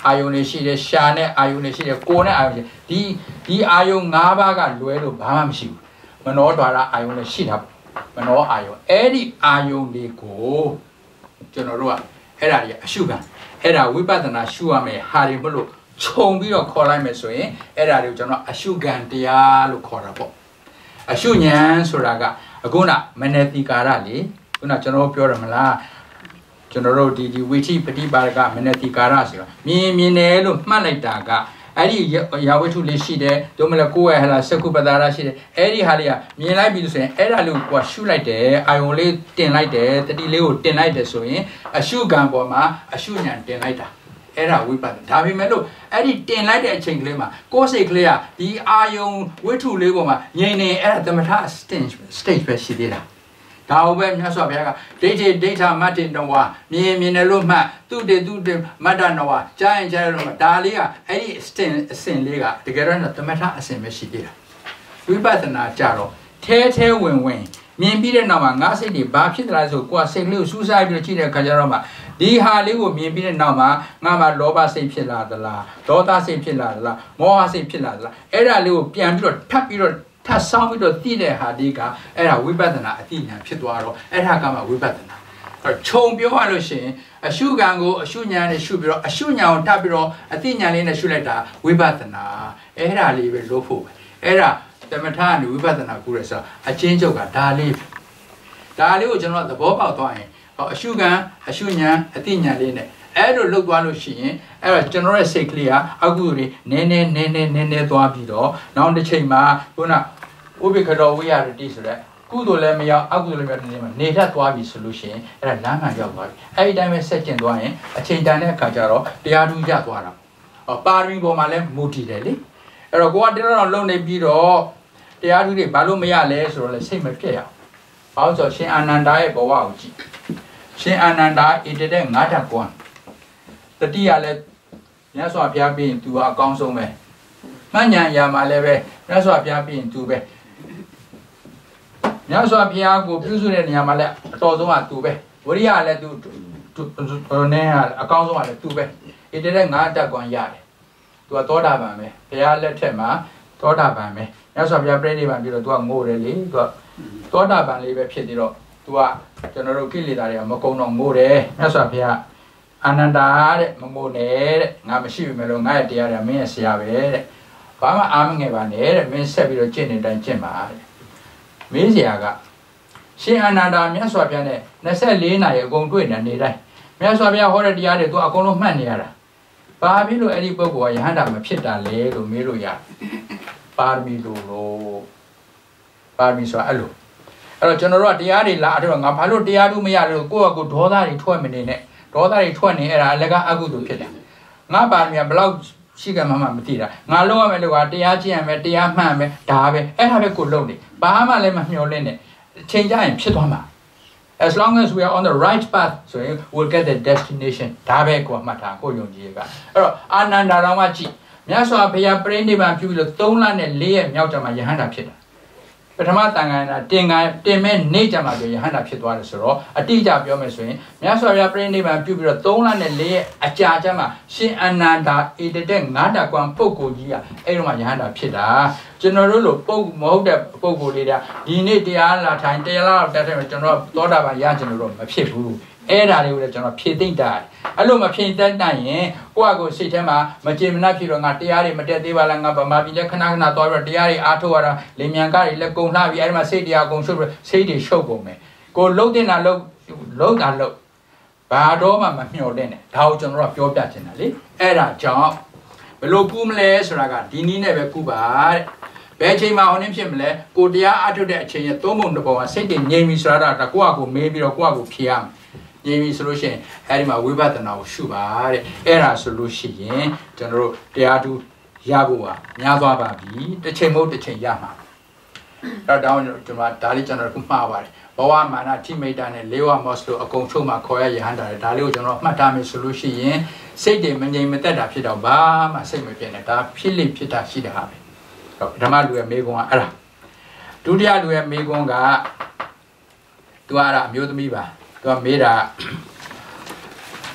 အာယုန်တွေရှိတယ်ရှာနဲ့အာယုန်တွေရှိတယ်ကိုယ်နဲ့အာယုန်ရှိဒီဒီအာယုန်၅ပါးကလွဲလို့ဘာမှမရှိဘူးမနောဓာရအာယုန်လည်းရှိတာမနောအာယုန်အဲ့ဒီအာယုန်တွေကိုကျွန်တော်တို့ကအဲ့ဒါကြီးအရှုခံအဲ့ဒါဝိပဿနာရှုရမယ်ဟာတွေမလို့ခြုံပြီးတော့ခေါ်လိုက်မယ်ဆိုရင်အဲ့ဒါတွေကိုကျွန်တော်အရှုခံတရားလို့ခေါ်တာပေါ့အရှုဉာဏ်ဆိုတာကအခုနမနတိကာရလေခုနကျွန်တော်ပြောရမလားကျွန်တော်တို့ဒီဒီဝိထိပฏิပါဒကမနတိကာရဆိုတာမြင်မြင်တယ်လို့မှတ်လိုက်တာကအဲ့ဒီရာဝတ္ထုလေးရှိတယ်တို့မလဲကိုယ်ရဲ့ဟလာစကုပ္ပဒါရရှိတယ်အဲ့ဒီဟာလေးကမြင်လိုက်ပြီဆိုရင်အဲ့ဒါလေးကိုရှုလိုက်တယ်အာယုံလေးတင်လိုက်တယ်တတိလေးကိုတင်လိုက်တယ်ဆိုရင်အရှုခံပေါ်မှာအရှုဉာဏ်တင်လိုက်တာအဲ့ဒါဝိပဿနာဒါပေမဲ့လို့အဲ့ဒီတင်လိုက်တဲ့အချိန်ကလေးမှာကိုယ်စိတ်ကလေးကဒီအာယုံဝိထုလေးပေါ်မှာငြိမ်နေအဲ့ဒါသမထ stage stage ပဲရှိသေးတာဒါဟုတ်ပဲမြတ်စွာဘုရားကဒိဋ္ဌိဒိဋ္ဌမတ္တိနဝမြင်မြင်တယ်လို့မှတ်သူတေသူတေမတ္တနဝကြားရင်ကြားရလို့ဒါလေးကအဲ့ဒီ stage အစဉ်လေးကတကယ်တော့သမထအစဉ်ပဲရှိသေးတာဝိပဿနာကြတော့ထဲထဲဝင်ဝင်မြင်ပြီးတဲ့နောက်မှာငါစိတ်တွေဘာဖြစ်သလဲဆိုကိုယ်စိတ်လေးကိုစူးစိုက်ပြီးတော့ကြည့်တဲ့အခါကျတော့မှဒီဟာလေးကိုမြင်ပြီးတဲ့နောက်မှာငါမှာလောဘစိတ်ဖြစ်လာသလားဒေါသစိတ်ဖြစ်လာသလားမောဟစိတ်ဖြစ်လာသလားအဲ့ဒါလေးကိုပြန်ပြီးတော့ထပ်ပြီးတော့ထပ်ဆောင်ပြီးတော့သိတဲ့ဟာဒီကအဲ့ဒါဝိပဿနာအသိဉာဏ်ဖြစ်သွားတော့အဲ့ဒါကမှဝိပဿနာအဲ့ခြုံပြောရလို့ရှိရင်အရှုခံကိုအရှုဉာဏ်နဲ့ရှုပြီးတော့အရှုဉာဏ်ကိုထပ်ပြီးတော့အသိဉာဏ်လေးနဲ့ရှုလိုက်တာဝိပဿနာအဲ့ဒါလေးပဲလို့ဖို့ပဲအဲ့ဒါသမထနဲ့ဝိပဿနာကူရဲဆိုအချင်းချုပ်ကဒါလေးဒါလေးကိုကျွန်တော်သဘောပေါက်သွားရင်အရှုခံအရှုဉာဏ်အသိဉာဏ်လေးနဲ့အဲ့လိုလှုပ်သွားလို့ရှိရင်အဲ့တော့ကျွန်တော်ရဲ့စိတ်ကလေးကအကုသိုလ်တွေနည်းနည်းနည်းနည်းနည်းနည်းသွားပြီးတော့နောက်တစ်ချိန်မှာခုနဥပိ္ပခတော်ဝိရတိဆိုတဲ့ကုသိုလ်လည်းမရောက်အကုသိုလ်လည်းမရောက်နေမှာနေထပ်သွားပြီဆိုလို့ရှိရင်အဲ့ဒါလမ်းမှန်ရောက်သွားပြီအဲ့ဒီတိုင်းပဲဆက်ကျင်သွားရင်အချိန်တန်တဲ့အခါကျတော့တရားထူးရသွားတာဟောပါရမီပေါ်မှာလည်းမူတည်တယ်လေအဲ့တော့ကိုကတရားတော်လုံနေပြီးတော့တရားထူးတွေဘာလို့မရလဲဆိုတော့လေစိတ်မပြည့်အောင်ဘာလို့ဆိုရှင်အာနန္ဒာရဲ့ဘဝကိုကြည့်ရှင်အာနန္ဒာဣတတဲ့ငါးဓာတ်ကွမ်းတတိယလည်းမြတ်စွာဘုရားပြီးရင် तू အကောင်းဆုံးပဲမှန်ညာရာမှာလည်းပဲမြတ်စွာဘုရားပြီးရင် तू ပဲမြတ်စွာဘုရားကိုပြုစုတဲ့နေရာမှာလည်းအတော်ဆုံးက तू ပဲဝရိယလည်း तू နဲ့အကောင်းဆုံးကလည်း तू ပဲဣတတဲ့ငါးဓာတ်ကွမ်းရတယ် तू ကသောတာပန်ပဲဘုရားလက်ထက်မှာသောတာပန်ပဲမြတ်စွာဘုရားပြိဋိဘံပြီးတော့ तू ကငိုတယ်လေ तू ကသောတာပန်လေးပဲဖြစ်ပြီးတော့ तू ကကျွန်တော်တို့ကိလေသာတွေကမကုံတော့ငိုတယ်မြတ်စွာဘုရားအာနန္ဒာတဲ့မငိုနဲ့တဲ့ငါမရှိပြီမလို့ငါရဲ့တရားတွေမင်းရဲ့ဆရာပဲတဲ့ဘာမှအားမငယ်ပါနဲ့တဲ့မင်းဆက်ပြီးတော့ကျင့်နေတိုင်းကျင့်ပါတဲ့မင်းဆရာကရှင်အာနန္ဒာမြတ်စွာဘုရားနဲ့နှစ်ဆယ့်လေးနာရီအကုန်တွေ့နေနေတိုင်းမြတ်စွာဘုရားဟောတဲ့တရားတွေ तू အကုန်လုံးမှတ်နေရတာဘာဖြစ်လို့အဲ့ဒီပုဂ္ဂိုလ်ကယဟန္တာမဖြစ်တာလဲလို့မေးလို့ရပါရမီလို့လို့ပါရမီဆိုတာအဲ့လိုအဲ့တော့ကျွန်တော်တို့ကတရားတွေလာအဲ့တော့ငါဘာလို့တရားတူမရလို့ကိုယ့်အကူဒေါသတွေထွက်မနေနဲ့ဒေါသတွေထွက်နေအဲ့ဒါအလကအကုသိုလ်ဖြစ်တယ်ငါပါရမီကဘလောက်ရှိကမှမမသိတာငါလုံးရမယ်လို့ကတရားကျင့်ရမယ်တရားမှန်မယ်ဒါပဲအဲ့ဒါပဲကိုလုံးနေဘာမှလည်းမမျှော်လင့်နဲ့ချိန်ကြရင်ဖြစ်သွားမှာ as long as we are on the right path so we'll get the destination ဒါပဲကိုမှတ်ထားကိုယုံကြည်ရကအဲ့တော့အာနန္ဒာတော်ကကြည့်မြတ်စွာဘုရားပြိဋိဘံပြုပြီးလို့သုံးလနဲ့လေးရက်မြောက်ကြမှာယဟန္တာဖြစ်တာပထမတန်ခါရတင်ကတင်မဲ့နေကြမှာဆိုယဟန္တာဖြစ်သွားတယ်ဆိုတော့အတိအကျပြောမယ်ဆိုရင်မြတ်စွာဘုရားပြိဋိဘံပြုပြီးတော့သုံးလနဲ့လေးရက်အကြာကြမှာရှင်အာနန္ဒာဣတတဲ့ငါးဓာတ်ကွမ်းပုဂ္ဂိုလ်ကြီးကအဲ့တော့မှယဟန္တာဖြစ်တာကျွန်တော်တို့လိုပုဂ္ဂိုလ်မဟုတ်တဲ့ပုဂ္ဂိုလ်လေးတာဒီနေ့တရားလာထိုင်တရားလာတက်တယ်ကျွန်တော်သောတာပန်ရကျွန်တော်တို့မဖြစ်ဘူးအဲ့ဒါလေးကိုလည်းကျွန်တော်ဖြည့်သိမ့်တာအဲ့လိုမဖြည့်သိမ့်နိုင်ရင်ကိုယ့်အကိုစိတ်ထဲမှာမကြေမနပ်ဖြစ်တော့ငါတရားတွေမတက်သေးပါလားငါဗမာပြည်လက်ခဏခဏသွားပြီးတော့တရားတွေအားထုတ်ရတာလင်မြန်ကားတွေလည်းကုံလှပြီးအဲ့ဒီမှာစိတ်တရားကုံရှုပ်ပြီးစိတ်တွေရှုပ်ကုန်မယ်ကိုလှုပ်တင်တာလှုပ်လှုပ်တာလှုပ်ဘာတော့မှမမျှော်လင့်နဲ့ဒါကိုကျွန်တော်တို့ပြောပြချင်တာလေအဲ့ဒါကြောင့်ဘယ်လိုကူးမလဲဆိုတာကဒီနည်းနဲ့ပဲကူးပါတဲ့ဘယ်ချိန်မှဟောင်းဖြစ်မလဲကိုတရားအားထုတ်တဲ့အချိန်ရဲ့သုံးပုံတစ်ပုံကစိတ်တွေငြိမ်ပြီဆိုတာကကိုယ့်အကိုမေးပြီးတော့ကိုယ့်အကိုဖြေရမယ်ငြိမ်ပြီဆိုလို့ရှိရင်အဲ့ဒီမှာဝိပဿနာကိုရှုပါတဲ့အဲ့ဒါဆိုလို့ရှိရင်ကျွန်တော်တို့တရားတူရဖို့ကများသွားပါပြီတစ်ချိန်မဟုတ်တစ်ချိန်ရမှာအဲ့တော့ကျွန်တော်ဒါလေးကျွန်တော်ကမှားပါတယ်ဘဝမာနထိမိတ်တာနဲ့လေးဝမော့စ်လို့အကုန်ချုပ်မှခေါ်ရရဟန္တာတယ်ဒါလေးကိုကျွန်တော်မှတ်ထားမယ်ဆိုလို့ရှိရင်စိတ်တွေမငြိမ်မသက်တာဖြစ်တော့ဘာမှစိတ်မပြည့်နဲ့ဒါဖြစ်လိဖြစ်တာရှိတာပဲဓမ္မလူရဲ့မေကွန်းကအဲ့ဒါဒုတိယလူရဲ့မေကွန်းကသူကအဲ့ဒါအမျိုးသမီးပါသူကမေးတာဆ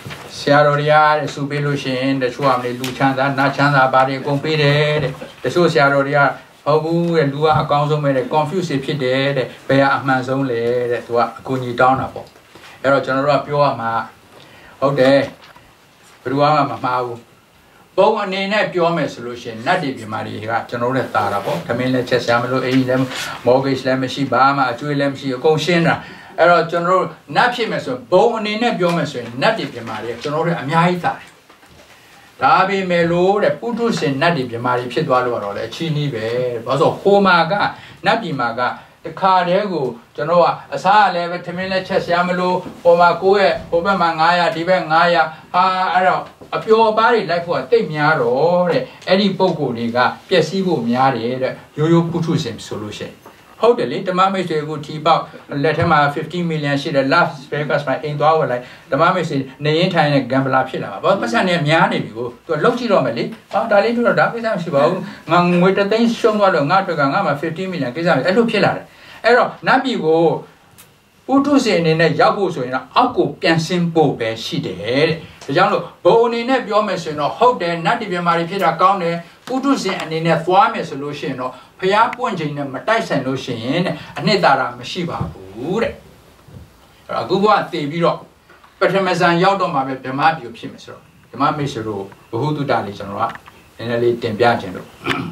ရာတော်တွေကတဲ့စူပေးလို့ရှိရင်တချို့အမလေးလူချမ်းသာနာချမ်းသာဘာတွေအကုန်ပေးတယ်တဲ့တချို့ဆရာတော်တွေကဟုတ်ဘူးတဲ့လူကအကောင်းဆုံးပဲတဲ့ confuse ဖြစ်တယ်တဲ့ဘယ်ကအမှန်ဆုံးလဲတဲ့သူကအကူကြီးတောင်းတာပေါ့အဲ့တော့ကျွန်တော်တို့ကပြောရမှာဟုတ်တယ်ဘယ်သူမှမမှားဘူးပုံအနေနဲ့ပြောမယ်ဆိုလို့ရှိရင်နတ်တွေပြမာတွေကကျွန်တော်တို့နဲ့တာတာပေါ့ခမင်းလည်းချက်ဆရာမလို့အိမ်လည်း mortgage လည်းမရှိဘာမှအကျွေးလည်းမရှိအကုန်ရှင်းတာအဲ့တော့ကျွန်တော်တို့နတ်ဖြစ်မယ်ဆိုဘုံအနေနဲ့ပြောမယ်ဆိုရင်နတ်တွေပြမာတွေကျွန်တော်တို့အများကြီးတာတယ်ဒါပေမဲ့လို့တဲ့ပုထုဇဉ်နတ်တွေပြမာတွေဖြစ်သွားလို့တော့လေအချင်းကြီးပဲဘာလို့ဆိုဟိုမာကနတ်ပြည်မာကတခါတည်းကိုကျွန်တော်ကအစားအလည်းပဲထမင်းလည်းချက်ဆရာမလို့ဟိုမှာကိုယ့်ရဲ့ဟိုဘက်မှာnine hundredဒီဘက်nine hundredဟာအဲ့တော့အပျော်ပါးတွေလိုက်ဖို့ကတိတ်များတော့တဲ့အဲ့ဒီပုံကိုယ်တွေကပျက်စီးဖို့များတယ်တဲ့ရိုးရိုးပုထုဇဉ်ဆိုလို့ရှိရင်ဟုတ်တယ်လေဓမ္မမိတ်ဆွေကိုထီပေါက်လက်ထက်မှာfifty millionရှိတဲ့ Las Vegas မှာအိမ်သွားဝယ်လိုက်ဓမ္မမိတ်ဆွေနေရင်ထိုင်တဲ့ gambler ဖြစ်လာမှာဘာပတ်စံနေများနေပြီကိုသူကလောက်ကြည့်တော့မယ်လေဟာဒါလေးတို့တော့ဒါကိစ္စမရှိပါဘူးငါငွေတသိန်းရှုံးသွားတော့ငါတို့ကငါမှာfifty millionကိစ္စပဲအဲ့လိုဖြစ်လာတယ်အဲ့တော့နတ်ပြည်ကိုပုထုဇဉ်အနေနဲ့ရောက်ဖို့ဆိုရင်တော့အောက်ကိုပြန်ဆင်းဖို့ပဲရှိတယ်တဲ့ဒါကြောင့်လို့ဘုံအနေနဲ့ပြောမယ်ဆိုရင်တော့ဟုတ်တယ်နတ်ပြည်ပြမာတွေဖြစ်တာကောင်းတယ်ပုထုဇဉ်အနေနဲ့သွားမယ်ဆိုလို့ရှိရင်တော့ဖျားပွင့်ချိန်နဲ့မတိုက်ဆိုင်လို့ရှိရင်တဲ့အနှစ်သာရမရှိပါဘူးတဲ့အဲ့တော့အခုကတည်ပြီးတော့ပထမဇန်ရောက်တော့မှပဲဗမာပြည်ဖြစ်မယ်ဆိုတော့ဗမာမိတ်ဆွေတို့ဘ ഹു တုတလေးကျွန်တော်ကနည်းနည်းလေးတင်ပြခြင်းလို့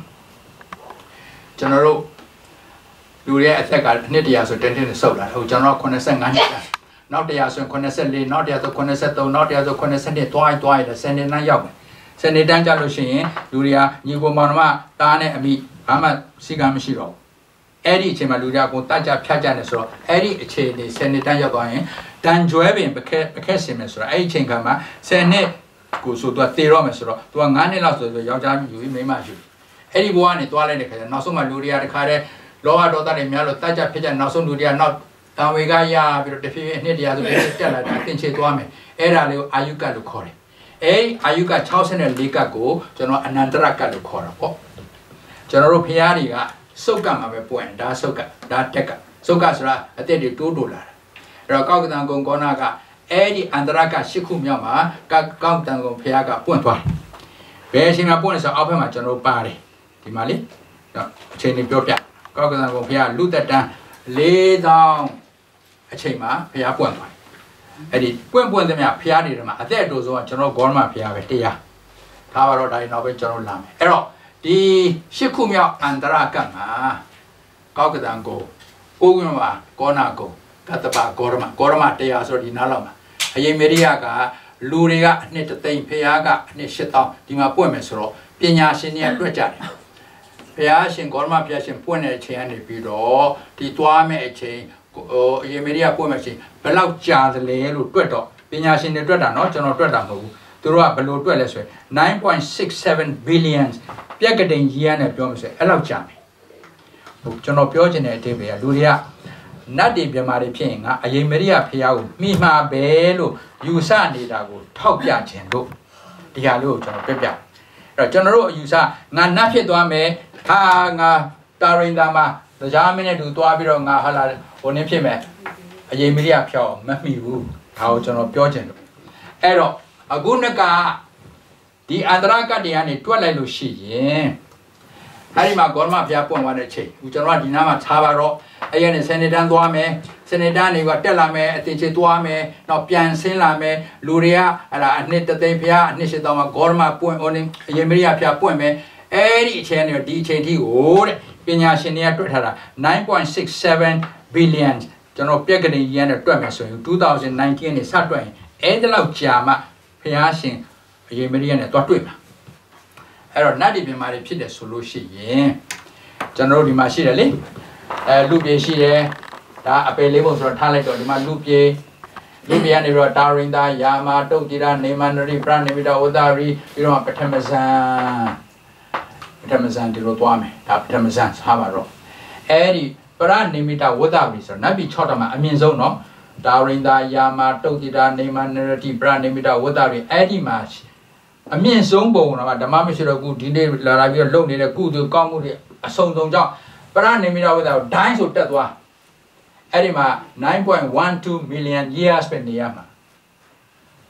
ကျွန်တော်တို့လူရဲ့အသက်ကအနှစ်တရာဆိုတင်းတင်းနဲ့ဆုပ်လာဟိုကျွန်တော်eighty-fiveနှစ်နောက်တရာဆိုeighty-fourနောက်တရာဆိုeighty-threeနောက်တရာဆိုeighty-twoတွိုင်းတွိုင်းတယ်seventy-nineရောက်တယ်စနေတန်းကြလို့ရှိရင်လူတွေကညီကိုမောင်နှမတားနဲ့အမိဘာမှစီကံမရှိတော့ဘူးအဲ့ဒီအချိန်မှာလူတွေကကိုတတ်ကြဖြတ်ကြနေဆိုတော့အဲ့ဒီအချိန်နေစနေတန်းရောက်သွားရင်တန်ကျွဲပင်ပခက်ပခက်စင်မယ်ဆိုတော့အဲ့ဒီအချိန်ခါမှာစနေကိုဆိုတော့တေတော့မယ်ဆိုတော့သူကnineနှစ်လောက်ဆိုတော့ယောက်ျားယူပြီးမိန်းမယူအဲ့ဒီဘဝကနေသွားလိုက်တဲ့ခါကျနောက်ဆုံးမှလူတွေကတခါတည်းလောဘဒေါသတွေများလို့တတ်ကြဖြတ်ကြနောက်ဆုံးလူတွေကနောက်တံဝေကရပြီးတော့တဖြည်းဖြည်းအနှစ်တရာဆိုပြီးတက်လာတာသင်ချေသွားမယ်အဲ့ဒါလေးကိုအာယုကလို့ခေါ်တယ်အဲ့အာယုကsixty-fourကတ်ကိုကျွန်တော်အနန္တရကတ်လို့ခေါ်တာပေါ့ကျွန်တော်တို့ဖျားတွေကစုတ်ကတ်မှာပဲပွင့်ဒါစုတ်ကတ်ဒါတက်ကတ်စုတ်ကတ်ဆိုတာအသက်တွေတိုးတိုးလာတာအဲ့တော့ကောက်ကတန်ကုံကောနာကအဲ့ဒီအန္တရကရှစ်ခုမြောက်မှာကောက်ကောက်တန်ကုံဖျားကပွင့်သွားတယ်ဘယ်အချိန်မှာပွင့်လဲဆိုအောက်ဘက်မှာကျွန်တော်ပါတယ်ဒီမှာလေအချိန်လေးပြောပြကောက်ကတန်ကုံဖျားလူသက်တန်းfour thousandအချိန်မှာဖျားပွင့်သွားအဲ့ဒီပွင့်ပွင့်သမျှဖျားနေတယ်မှာအသက်အတူဆုံးကကျွန်တော်ဂေါရမဖျားပဲတရားထားပါတော့ဒါရင်တော့ပဲကျွန်တော်လာမယ်အဲ့တော့ဒီရှစ်ခုမြောက်အန္တရကတ်မှာကောက်ကတန်ကိုကိုကွင်းမှာကောနာကိုကတ္တပဂေါရမဂေါရမတရားဆိုဒီနားလောက်မှာအရင်မေရိယကလူတွေကအနှစ်တသိန်းဖျားကအနှစ်eight thousandဒီမှာပွင့်မယ်ဆိုတော့ပညာရှင်တွေကတွေ့ကြတယ်ဖျားရှင်ဂေါရမဖျားရှင်ပွင့်တဲ့အချိန်ကနေပြီးတော့ဒီသွားမဲ့အချိန်ဟိုအရင်မေရိယပွင့်မဲ့အချိန်ဘယ်လောက်ကြာသလဲလို့တွက်တော့ပညာရှင်တွေတွက်တာเนาะကျွန်တော်တွက်တာမဟုတ်ဘူးသူတို့ကဘယ်လိုတွက်လဲဆိုရင်nine point six seven billion ပြက်ကတိန်ကြီးရနဲ့ပြောမှဆိုအဲ့လောက်ကြာမယ်ဟိုကျွန်တော်ပြောချင်တဲ့အဓိပ္ပာယ်ကလူတွေကနတ်တွေပြမာတွေဖြစ်ရင်ငါအရင်မေရိယဖျားကိုမိမှာပဲလို့ယူဆနေတာကိုထောက်ပြခြင်းလို့ဒီဟာလေးကိုကျွန်တော်ပြပြအဲ့တော့ကျွန်တော်တို့အယူဆငါနတ်ဖြစ်သွားမယ်ဟာငါတာရင်တာမှာတရားမင်းနဲ့တူသွားပြီးတော့ငါဟာလာဟိုနင်းဖြစ်မယ်အရင်မေရိယဖျားမမှီဘူးဒါကိုကျွန်တော်ပြောချင်လို့အဲ့တော့အခုနကဒီအန္တရာကတရားနေတွက်လိုက်လို့ရှိရင်အဲ့ဒီမှာဂေါရမဖျားပွင့်သွားတဲ့အချိန်ဦးကျွန်တော်ကဒီနားမှာထားပါတော့အဲ့ရနေစနေတန်းသွားမယ်စနေတန်းတွေကတက်လာမယ်အတင်ချေသွားမယ်နောက်ပြန်ဆင်းလာမယ်လူတွေကအဲ့ဒါအနှစ်တသိန်းဖျားအနှစ်ရှစ်သောင်းမှာဂေါရမပွင့်ဟိုနေအရင်မေရိယဖျားပွင့်မယ်အဲ့ဒီအချိန်နဲ့ဒီအချိန်ထိကိုတဲ့ပညာရှင်တွေကတွက်ထားတာnine point six seven billion ကျွန်တော်ပြက်ကလေးရန်နဲ့တွက်မယ်ဆိုရင်twenty nineteenနဲ့စတွက်ရင်အဲ့ဒီလောက်ကြာမှဖျားရှင်အရင်မေရိယနဲ့တွက်တွေ့မှာအဲ့တော့နတ်ဒီပြမာတွေဖြစ်တယ်ဆိုလို့ရှိရင်ကျွန်တော်တို့ဒီမှာရှိတယ်လေအဲလူပြေရှိတယ်ဒါအပယ်လေးပုံဆိုတော့ထားလိုက်တော့ဒီမှာလူပြေလူပြေကနေပြီးတော့တာရင်သာယာမာတုတ်တိရနေမန္တရိပရဏိမိတဝဒရီပြီးတော့ပထမဇန်ပထမဇန်ဒီလိုသွားမယ်ဒါပထမဇန်စားပါတော့အဲ့ဒီပရဏိမိတဝဒရီဆိုတော့နတ်ပြည်sixတမှာအမြင့်ဆုံးเนาะတာရင်သာယာမာတုတ်တိရနေမန္တရိပရဏိမိတဝဒရီအဲ့ဒီမှာအမြင့်ဆုံးပုံတော့ဓမ္မမရှိတော့ကူဒီနေ့လာလာပြီးတော့လုံနေတဲ့ကုသိုလ်ကောင်းမှုတွေအဆုံးစုံကြောင့်ပရဏိမိတဝဒရီဒိုင်းဆိုတက်သွားအဲ့ဒီမှာnine point one two million years ပဲနေရမှာ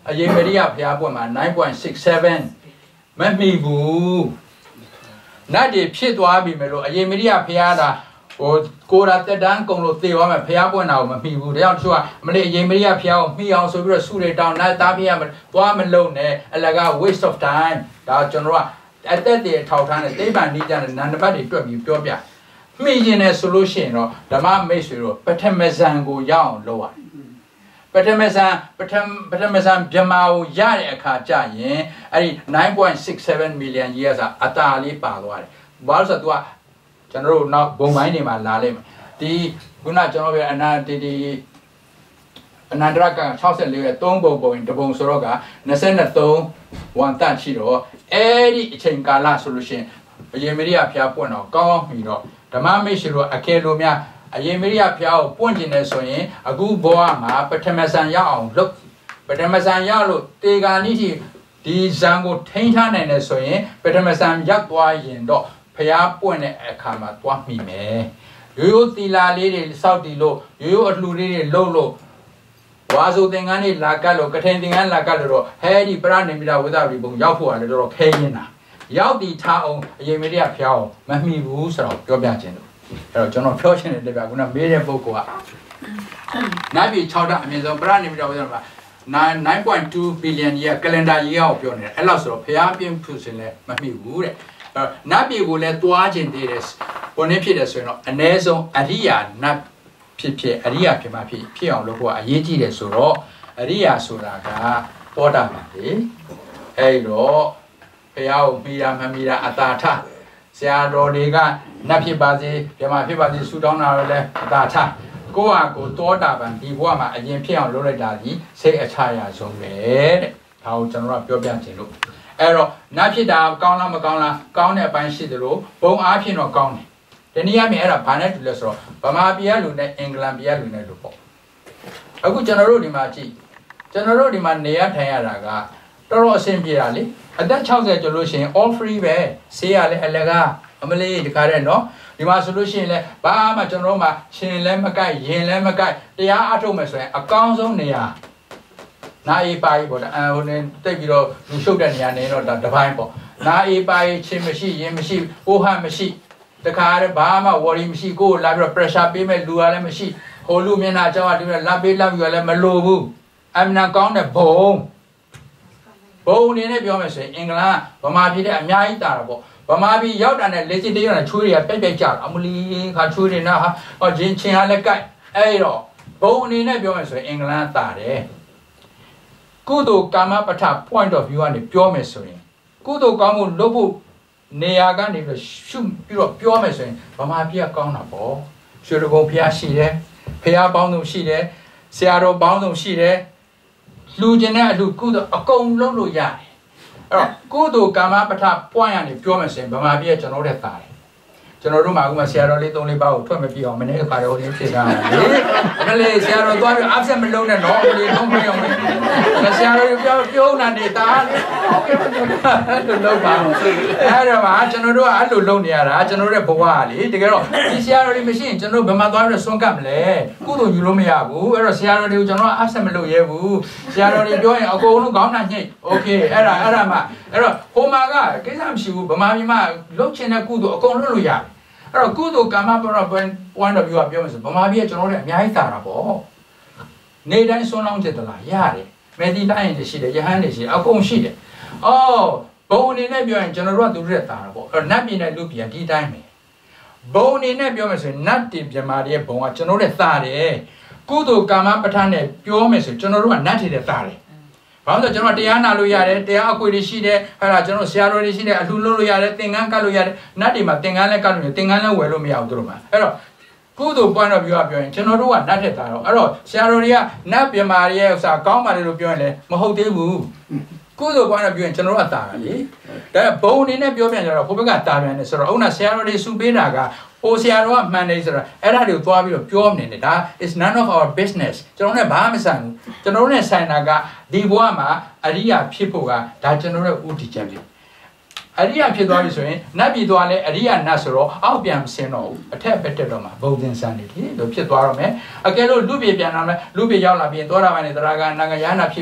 အယေမရိယဖျားပွင့်မှာ nine point six seven မမီဘူးနတ်တွေဖြစ်သွားပြီမယ်လို့အယေမရိယဖျားတာဟိုကိုရာတက်တန်းကုံလို့သေသွားမယ်ဖျားပွင့်တာကိုမမီဘူးဒါကြောင့်သူကအမလေးအယေမရိယဖျားကိုမှီအောင်ဆိုပြီးတော့စုတွေတောင်းနတ်သားဖျားသွားမလုံးနဲ့အလက waste of time ဒါကျွန်တော်ကအသက်တွေထောက်ထားတဲ့တိဗ္ဗံနိကြတဲ့နန္ဒပတ်တွေတွက်ပြီးပြောပြမှီရင်လည်းဆိုလို့ရှိရင်တော့ဓမ္မမိတ်ဆွေတို့ပထမဇန်ကိုရအောင်လုပ်ရတယ်ပထမဇန်ပထမပထမဇန်ဗြဟ္မာကိုရတဲ့အခါကျရင်အဲ့ဒီ nine point six seven million years အတားလေးပါသွားတယ်ဘာလို့ဆိုတော့ तू ကကျွန်တော်တို့နောက်ဘုံပိုင်းတွေမှာလာလိမ့်မယ်ဒီခုနကျွန်တော်ပြောအနာတီတီအနန္တရကsixty-fourရဲ့သုံးပုံပုံတပုံဆိုတော့ကtwenty-threeဝန်တန့်ရှိတော့အဲ့ဒီအချိန်ကာလဆိုလို့ရှိရင်အယေမရိယဖျားပွင့်တော့ကောင်းပြီတော့ဓမ္မမိတ်ဆွေတို့အကယ်လို့များအယေမရိယဖျားကိုပွင့်ကျင်နေဆိုရင်အခုဘောမှာပထမဇန်ရအောင်လုပ်ပထမဇန်ရလို့တေဂာနိတိဒီဇန်ကိုထိန်းထားနိုင်တယ်ဆိုရင်ပထမဇန်ရပ်သွားရင်တော့ဖျားပွင့်တဲ့အခါမှာသွားမိမယ်ရိုးရိုးသီလာလေးတွေစောက်တီလို့ရိုးရိုးအလှူလေးတွေလှုပ်လို့ဝါဆိုသင်္ကန်းလေးလာကတ်လို့ကထိန်သင်္ကန်းလာကတ်လို့တော့ဟဲဒီပရဏိမိတာဝိသဝိဘုံရောက်ဖို့ရတယ်တော့ခဲရင်တာရောက်ဒီထားအောင်အယေမရိယဖျားအောင်မမိဘူးဆိုတော့ပြောပြခြင်းလို့အဲ့တော့ကျွန်တော်ပြောချင်တဲ့ပြခုနမေးတဲ့ပုဂ္ဂိုလ်ကနိုင်ပြီsixတာအမြင့်ဆုံးပရဏိမိတာဝိသမှာnine point two billion year calendar year ကိုပြောနေတယ်အဲ့လောက်ဆိုတော့ဖျားပြင်းဖြစ်စင်လဲမမိဘူးတဲ့အဲ့တော့နတ်ပြည်ကိုလည်းတွားခြင်းတည်းတယ်ဘုန်းကြီးဖြစ်တယ်ဆိုရင်တော့အ ਨੇ ဆုံးအရိယာနတ်ဖြစ်ဖြစ်အရိယာဖြစ်မှဖြစ်ဖြစ်အောင်လုပ်ဖို့အရေးကြီးတယ်ဆိုတော့အရိယာဆိုတာကတောတာပါလေအဲ့တော့ဖျားကိုမိတာမမိတာအတာထဆရာတော်တွေကနတ်ဖြစ်ပါစေပြမဖြစ်ပါစေဆူတောင်းတာလည်းအတာထကိုယ့်ဟာကိုယ်တောတာပံဒီဘဝမှာအရင်ဖြစ်အောင်လုပ်လိုက်တာဒီစိတ်အချရဆုံးပဲတဲ့ဒါကိုကျွန်တော်ကပြောပြချင်လို့အဲ့တော့နတ်ဖြစ်တာကောင်းလားမကောင်းလားကောင်းတဲ့အပိုင်းရှိသလိုဘုံအားဖြင့်တော့ကောင်းတယ်ဒီနေ့အမြင်အဲ့ဒါဘာနဲ့တူလဲဆိုတော့ဗမာပြည်ကလူနဲ့အင်္ဂလန်ပြည်ကလူနဲ့လို့ပေါ့အခုကျွန်တော်တို့ဒီမှာကြည့်ကျွန်တော်တို့ဒီမှာနေရထိုင်ရတာကတော်တော်အဆင်ပြေတာလေအသက်sixtyကျော်လို့ရှိရင် all free ပဲဆေးရလဲအလကားအမလေးတခါတည်းနော်ဒီမှာဆိုလို့ရှိရင်လဲဘာမှကျွန်တော်တို့မှာရှင်လဲမကိုက်ရင်လဲမကိုက်တရားအထုတ်မယ်ဆိုရင်အကောင်းဆုံးနေရာနာအေးပါကြီးပေါ့ဒါဟိုနေတိတ်ပြီးတော့လူရှုပ်တဲ့နေရာနေတော့ဒါတစ်ပိုင်းပေါ့နာအေးပါကြီးချင်းမရှိရင်မရှိဟိုဟန်မရှိတခါတည်းဘာမှ worry မရှိကိုယ်လာပြီးတော့ pressure ပေးမဲ့လူကလည်းမရှိဟိုလူမျက်နှာကြောက်တယ်လက်ပေးလက်ပြီးလည်းမလိုဘူးအမှန်ကောင်းတဲ့ဘုံဘုံအနေနဲ့ပြောမယ်ဆိုရင်အင်္ဂလန်ဗမာပြည်တဲ့အများကြီးတာတာပေါ့ဗမာပြည်ရောက်တာနဲ့လေစစ်တေးရတဲ့ချွေးတွေကပြက်ပြက်ကြအမလီခါချွေးတွေနာဟောဂျင်းချင်းဟာလည်းကြိုက်အဲ့တော့ဘုံအနေနဲ့ပြောမယ်ဆိုရင်အင်္ဂလန်တာတယ်ကုသိုလ်ကာမပဋ္ဌ point of view ကနေပြောမယ်ဆိုရင်ကုသိုလ်ကောင်းမှုလုပ်ဖို့နေရာကနေပြီးရှုပြီးတော့ပြောမယ်ဆိုရင်ဗမာပြည်ကကောင်းတာပေါ့ရွှေတကုံဖျားရှိတယ်ဖျားပေါင်းစုံရှိတယ်ဆရာတော်ပေါင်းစုံရှိတယ်လူကျင်တဲ့အလူကုသိုလ်အကုန်လုပ်လို့ရတယ်အဲ့တော့ကုသိုလ်ကာမပဋ္ဌ point ကနေပြောမယ်ဆိုရင်ဗမာပြည်ကကျွန်တော်တို့တာတယ်ကျွန်တော်တို့မှာအခုမှဆရာတော်လေးသုံးလေးပါးကိုထွက်မပြအောင်မနေ့ကခါတော့ဟိုဖြစ်တာလေအမလေးဆရာတော်သွားပြီး absent မလုံးနဲ့တော့အမလေးလုံးမပြောင်းဘူးဆရာတော်ပြောပြောနေတာနေတာလေလို့လုံးပါအဲ့တော့မှကျွန်တော်တို့ကအဲ့လိုလုံးနေရတာကျွန်တော်တို့ရဲ့ဘဝကလေတကယ်တော့ဒီဆရာတော်လေးမရှိရင်ကျွန်တော်ဘယ်မှာသွားပြီးဆွန့်ကပ်မလဲကုသိုလ်ယူလို့မရဘူးအဲ့တော့ဆရာတော်တွေကိုကျွန်တော် absent မလုပ်ရဲဘူးဆရာတော်တွေပြောရင်အကုန်လုံးခေါင်းနှံညှိတ် okay အဲ့ဒါအဲ့ဒါမှအဲ့တော့ဟိုမှာကကိစ္စမရှိဘူးဗမာပြည်မှာလုတ်ချင်တဲ့ကုသိုလ်အကုန်လုံးလို့ရတယ်အဲ့တော့ကုသိုလ်ကာမပရ point of view ကပြောမယ်ဆိုဗမာပြည်ကကျွန်တော်တို့အများကြီးတာတာပေါ့နေတိုင်းဆွမ်းလောင်းချက်တလားရတယ်မေဒီတိုင်းတွေရှိတယ်ယဟန်တွေရှိတယ်အကုန်ရှိတယ်အော်ဘုံအနေနဲ့ပြောရင်ကျွန်တော်တို့ကသူတို့တာတာပေါ့အဲ့တော့နတ်ပြည်နဲ့လူပြည်ဒီတိုင်းပဲဘုံအနေနဲ့ပြောမယ်ဆိုရင်နတ်တင်ပြမာရဲ့ဘုံကကျွန်တော်တို့တာတယ်ကုသိုလ်ကာမပဋ္ဌာန်းနဲ့ပြောမယ်ဆိုကျွန်တော်တို့ကနတ်တွေတာတယ်ဘာလို့လဲကျွန်တော်တရားနာလို့ရတယ်တရားအခွေတွေရှိတယ်အဲ့ဒါကျွန်တော်ဆရာတော်တွေရှိတယ်အလှလုပ်လို့ရတယ်သင်္ကန်းကတ်လို့ရတယ်နတ်တွေမှာသင်္ကန်းလည်းကတ်လို့ရတယ်သင်္ကန်းလည်းဝယ်လို့မရဘူးတို့မှာအဲ့တော့ကုသိုလ် point of view ကပြောရင်ကျွန်တော်တို့ကနတ်ထက်တာတော့အဲ့တော့ဆရာတော်တွေကနတ်ပြမာရဲ့ဥစ္စာကောင်းပါတယ်လို့ပြောရင်လည်းမဟုတ်သေးဘူးကုသိုလ် point of view ရင်ကျွန်တော်တို့ကတာတာလေဒါဘုံအနေနဲ့ပြောပြန်ကြတော့ဟိုဘက်ကတာပြန်တယ်ဆိုတော့ဥနာဆရာတော်တွေစုပေးတာကဟိုဆရာတော်ကမှန်တယ်ဆိုတော့အဲ့ဒါတွေကိုသွားပြီးတော့ပြောနေတယ်ဒါ is none of our business ကျွန်တော်နဲ့ဘာမှမဆိုင်ဘူးကျွန်တော်တို့နဲ့ဆိုင်တာကဒီဘဝမှာအရိယာဖြစ်ဖို့ကဒါကျွန်တော်တို့ဥတီချက်ဖြစ်အရိယာဖြစ်သွားပြီဆိုရင်နတ်ပြည်သွားလဲအရိယာနတ်ဆိုတော့အောက်ပြန်မဆင်းတော့ဘူးအထက်ပဲတက်တော့မှာဘုံသင်္ဆန်နေတယ်လို့ဖြစ်သွားတော့မယ်အကယ်လို့လူပြည်ပြန်လာမယ်လူပြည်ရောက်လာပြီးသွားတာမှလည်းသရဂါနာဂယာနာဖြစ်ပြီ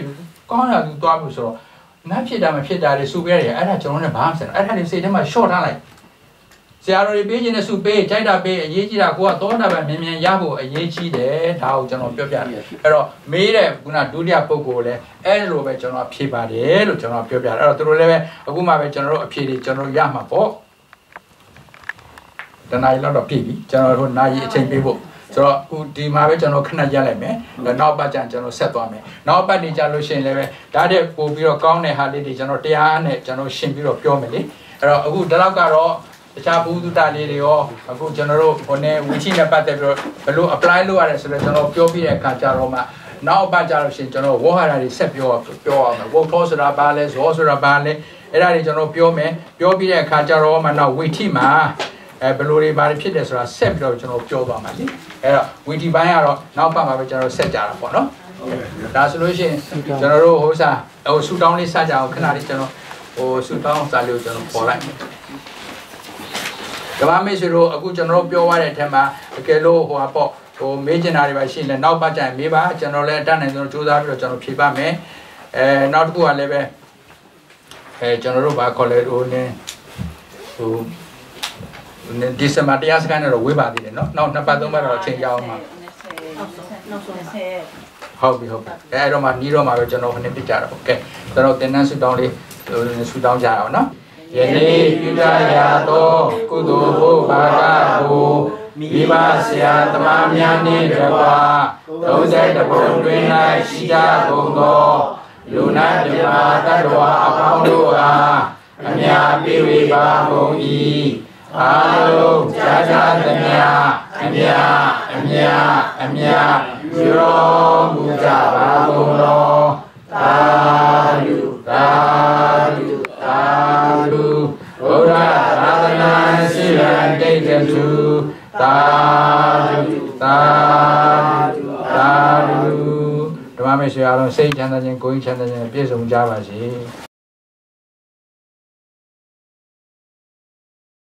ကောင်းရသူသွားပြီဆိုတော့ငါဖြစ်တာမဖြစ်တာတွေစုပေးရတယ်အဲ့ဒါကျွန်တော်နဲ့ဘာမှမဆိုင်ဘူးအဲ့ဒါတွေစိတ်ထဲမှာ short ထားလိုက်ဆရာတော်တွေပေးခြင်းနဲ့စုပေးကြိုက်တာပေးအရေးကြီးတာကိုကသောတာပန်မြင်မြင်ရဖို့အရေးကြီးတယ်ဒါကိုကျွန်တော်ပြောပြတယ်အဲ့တော့မေးတဲ့ခုနဒုတိယပုဂ္ဂိုလ်လည်းအဲ့လိုပဲကျွန်တော်ဖြေပါတယ်လို့ကျွန်တော်ပြောပြတယ်အဲ့တော့သူတို့လည်းပဲအခုမှပဲကျွန်တော်တို့အဖြေတွေကျွန်တော်ရမှာပေါ့တနားရီလောက်တော့ပြည့်ပြီကျွန်တော်တို့နားရီအချိန်ပေးဖို့ဆိုတော့အခုဒီမှာပဲကျွန်တော်ခဏရက်လိုက်မယ်နောက်ပတ်ကျန်ကျွန်တော်ဆက်သွားမယ်နောက်ပတ်နေကြလို့ရှိရင်လည်းပဲဒါတဲ့ပို့ပြီးတော့ကောင်းတဲ့ဟာလေးတွေကျွန်တော်တရားနဲ့ကျွန်တော်ရှင်းပြီးတော့ပြောမယ်လေအဲ့တော့အခုဒီလောက်ကတော့တခြားဘုဒ္ဓတာလေးတွေရောအခုကျွန်တော်တို့ဟိုနဲ့ဝီချီနဲ့ပတ်သက်ပြီးတော့ဘယ်လို apply လုပ်ရတယ်ဆိုတော့ကျွန်တော်ပြောပြတဲ့အခါကျတော့မှနောက်ပတ်ကြလို့ရှိရင်ကျွန်တော်ဝေါ်ဟာရာတွေဆက်ပြောပြောရမယ်ဝေါ်ထောဆိုတာဘာလဲဇောဆိုတာဘာလဲအဲ့ဒါတွေကျွန်တော်ပြောမယ်ပြောပြီးတဲ့အခါကျတော့မှနောက်ဝီချီမှာအဲဘယ်လိုတွေဘာတွေဖြစ်တယ်ဆိုတာဆက်ပြီးတော့ကျွန်တော်ပြောသွားမှာလေအဲ့တော့ဝီတီပိုင်းကတော့နောက်ပတ်မှာပဲကျွန်တော်ဆက်ကြတာပေါ့နော်ဒါဆိုလို့ရှိရင်ကျွန်တော်တို့ဟိုစားဟိုဆူတောင်းလေးစကြအောင်ခဏလေးကျွန်တော်ဟိုဆူတောင်းစာလေးကိုကျွန်တော်ပေါ်လိုက်ကမ္ဘာမေ့ဆွေတို့အခုကျွန်တော်တို့ပြောရတဲ့အထက်မှာအကယ်လို့ဟိုဟာပေါ့ဟိုမေးချင်တာတွေပါရှိရင်လည်းနောက်ပတ်ကြရင်မေးပါကျွန်တော်လည်းအတတ်နိုင်ဆုံးစူးစမ်းပြီးတော့ကျွန်တော်ဖြေပါမယ်အဲနောက်တစ်ခုကလည်းပဲအဲကျွန်တော်တို့ဘာခေါ်လဲဟိုနင်းဟိုဒီစမတရားစကန်တော့ဝေးပါသေးတယ်နော်နောက်နှစ်ပတ်သုံးပတ်တော့အချိန်ရအောင်ပါနောက်ဆုံးဆယ်ဟုတ်ပြီဟုတ်ပြီအဲအဲ့တော့မှနီးတော့မှပဲကျွန်တော်ခဏပြကြတော့โอเคကျွန်တော်တင်နန်းဆူတောင်းလေးဆူတောင်းကြအောင်နော်ယနေ့ပြုကြရာသောကုသိုလ်ဘုရားကကိုမိဘဆရာသမားများနှင့်တပါသုံးဆယ်တပုံတွင်၌ရှိကြကုန်သောလူနာမြမာတတ္တဝါအပေါင်းတို့အားအမြပြေဝေပါကုန်၏အားလုံးကြာကြာသမျှအမြအမြအမြပြုတော်မူကြပါကုန်သောသာဓုသာဓုသာဓုဘုရားသာသနာစိရန်တိတ်တုသာဓုသာဓုသာဓုဓမ္မမေဆွေအားလုံးစိတ်ချမ်းသာခြင်းကိုယ်ချမ်းသာခြင်းပြည့်စုံကြပါစေ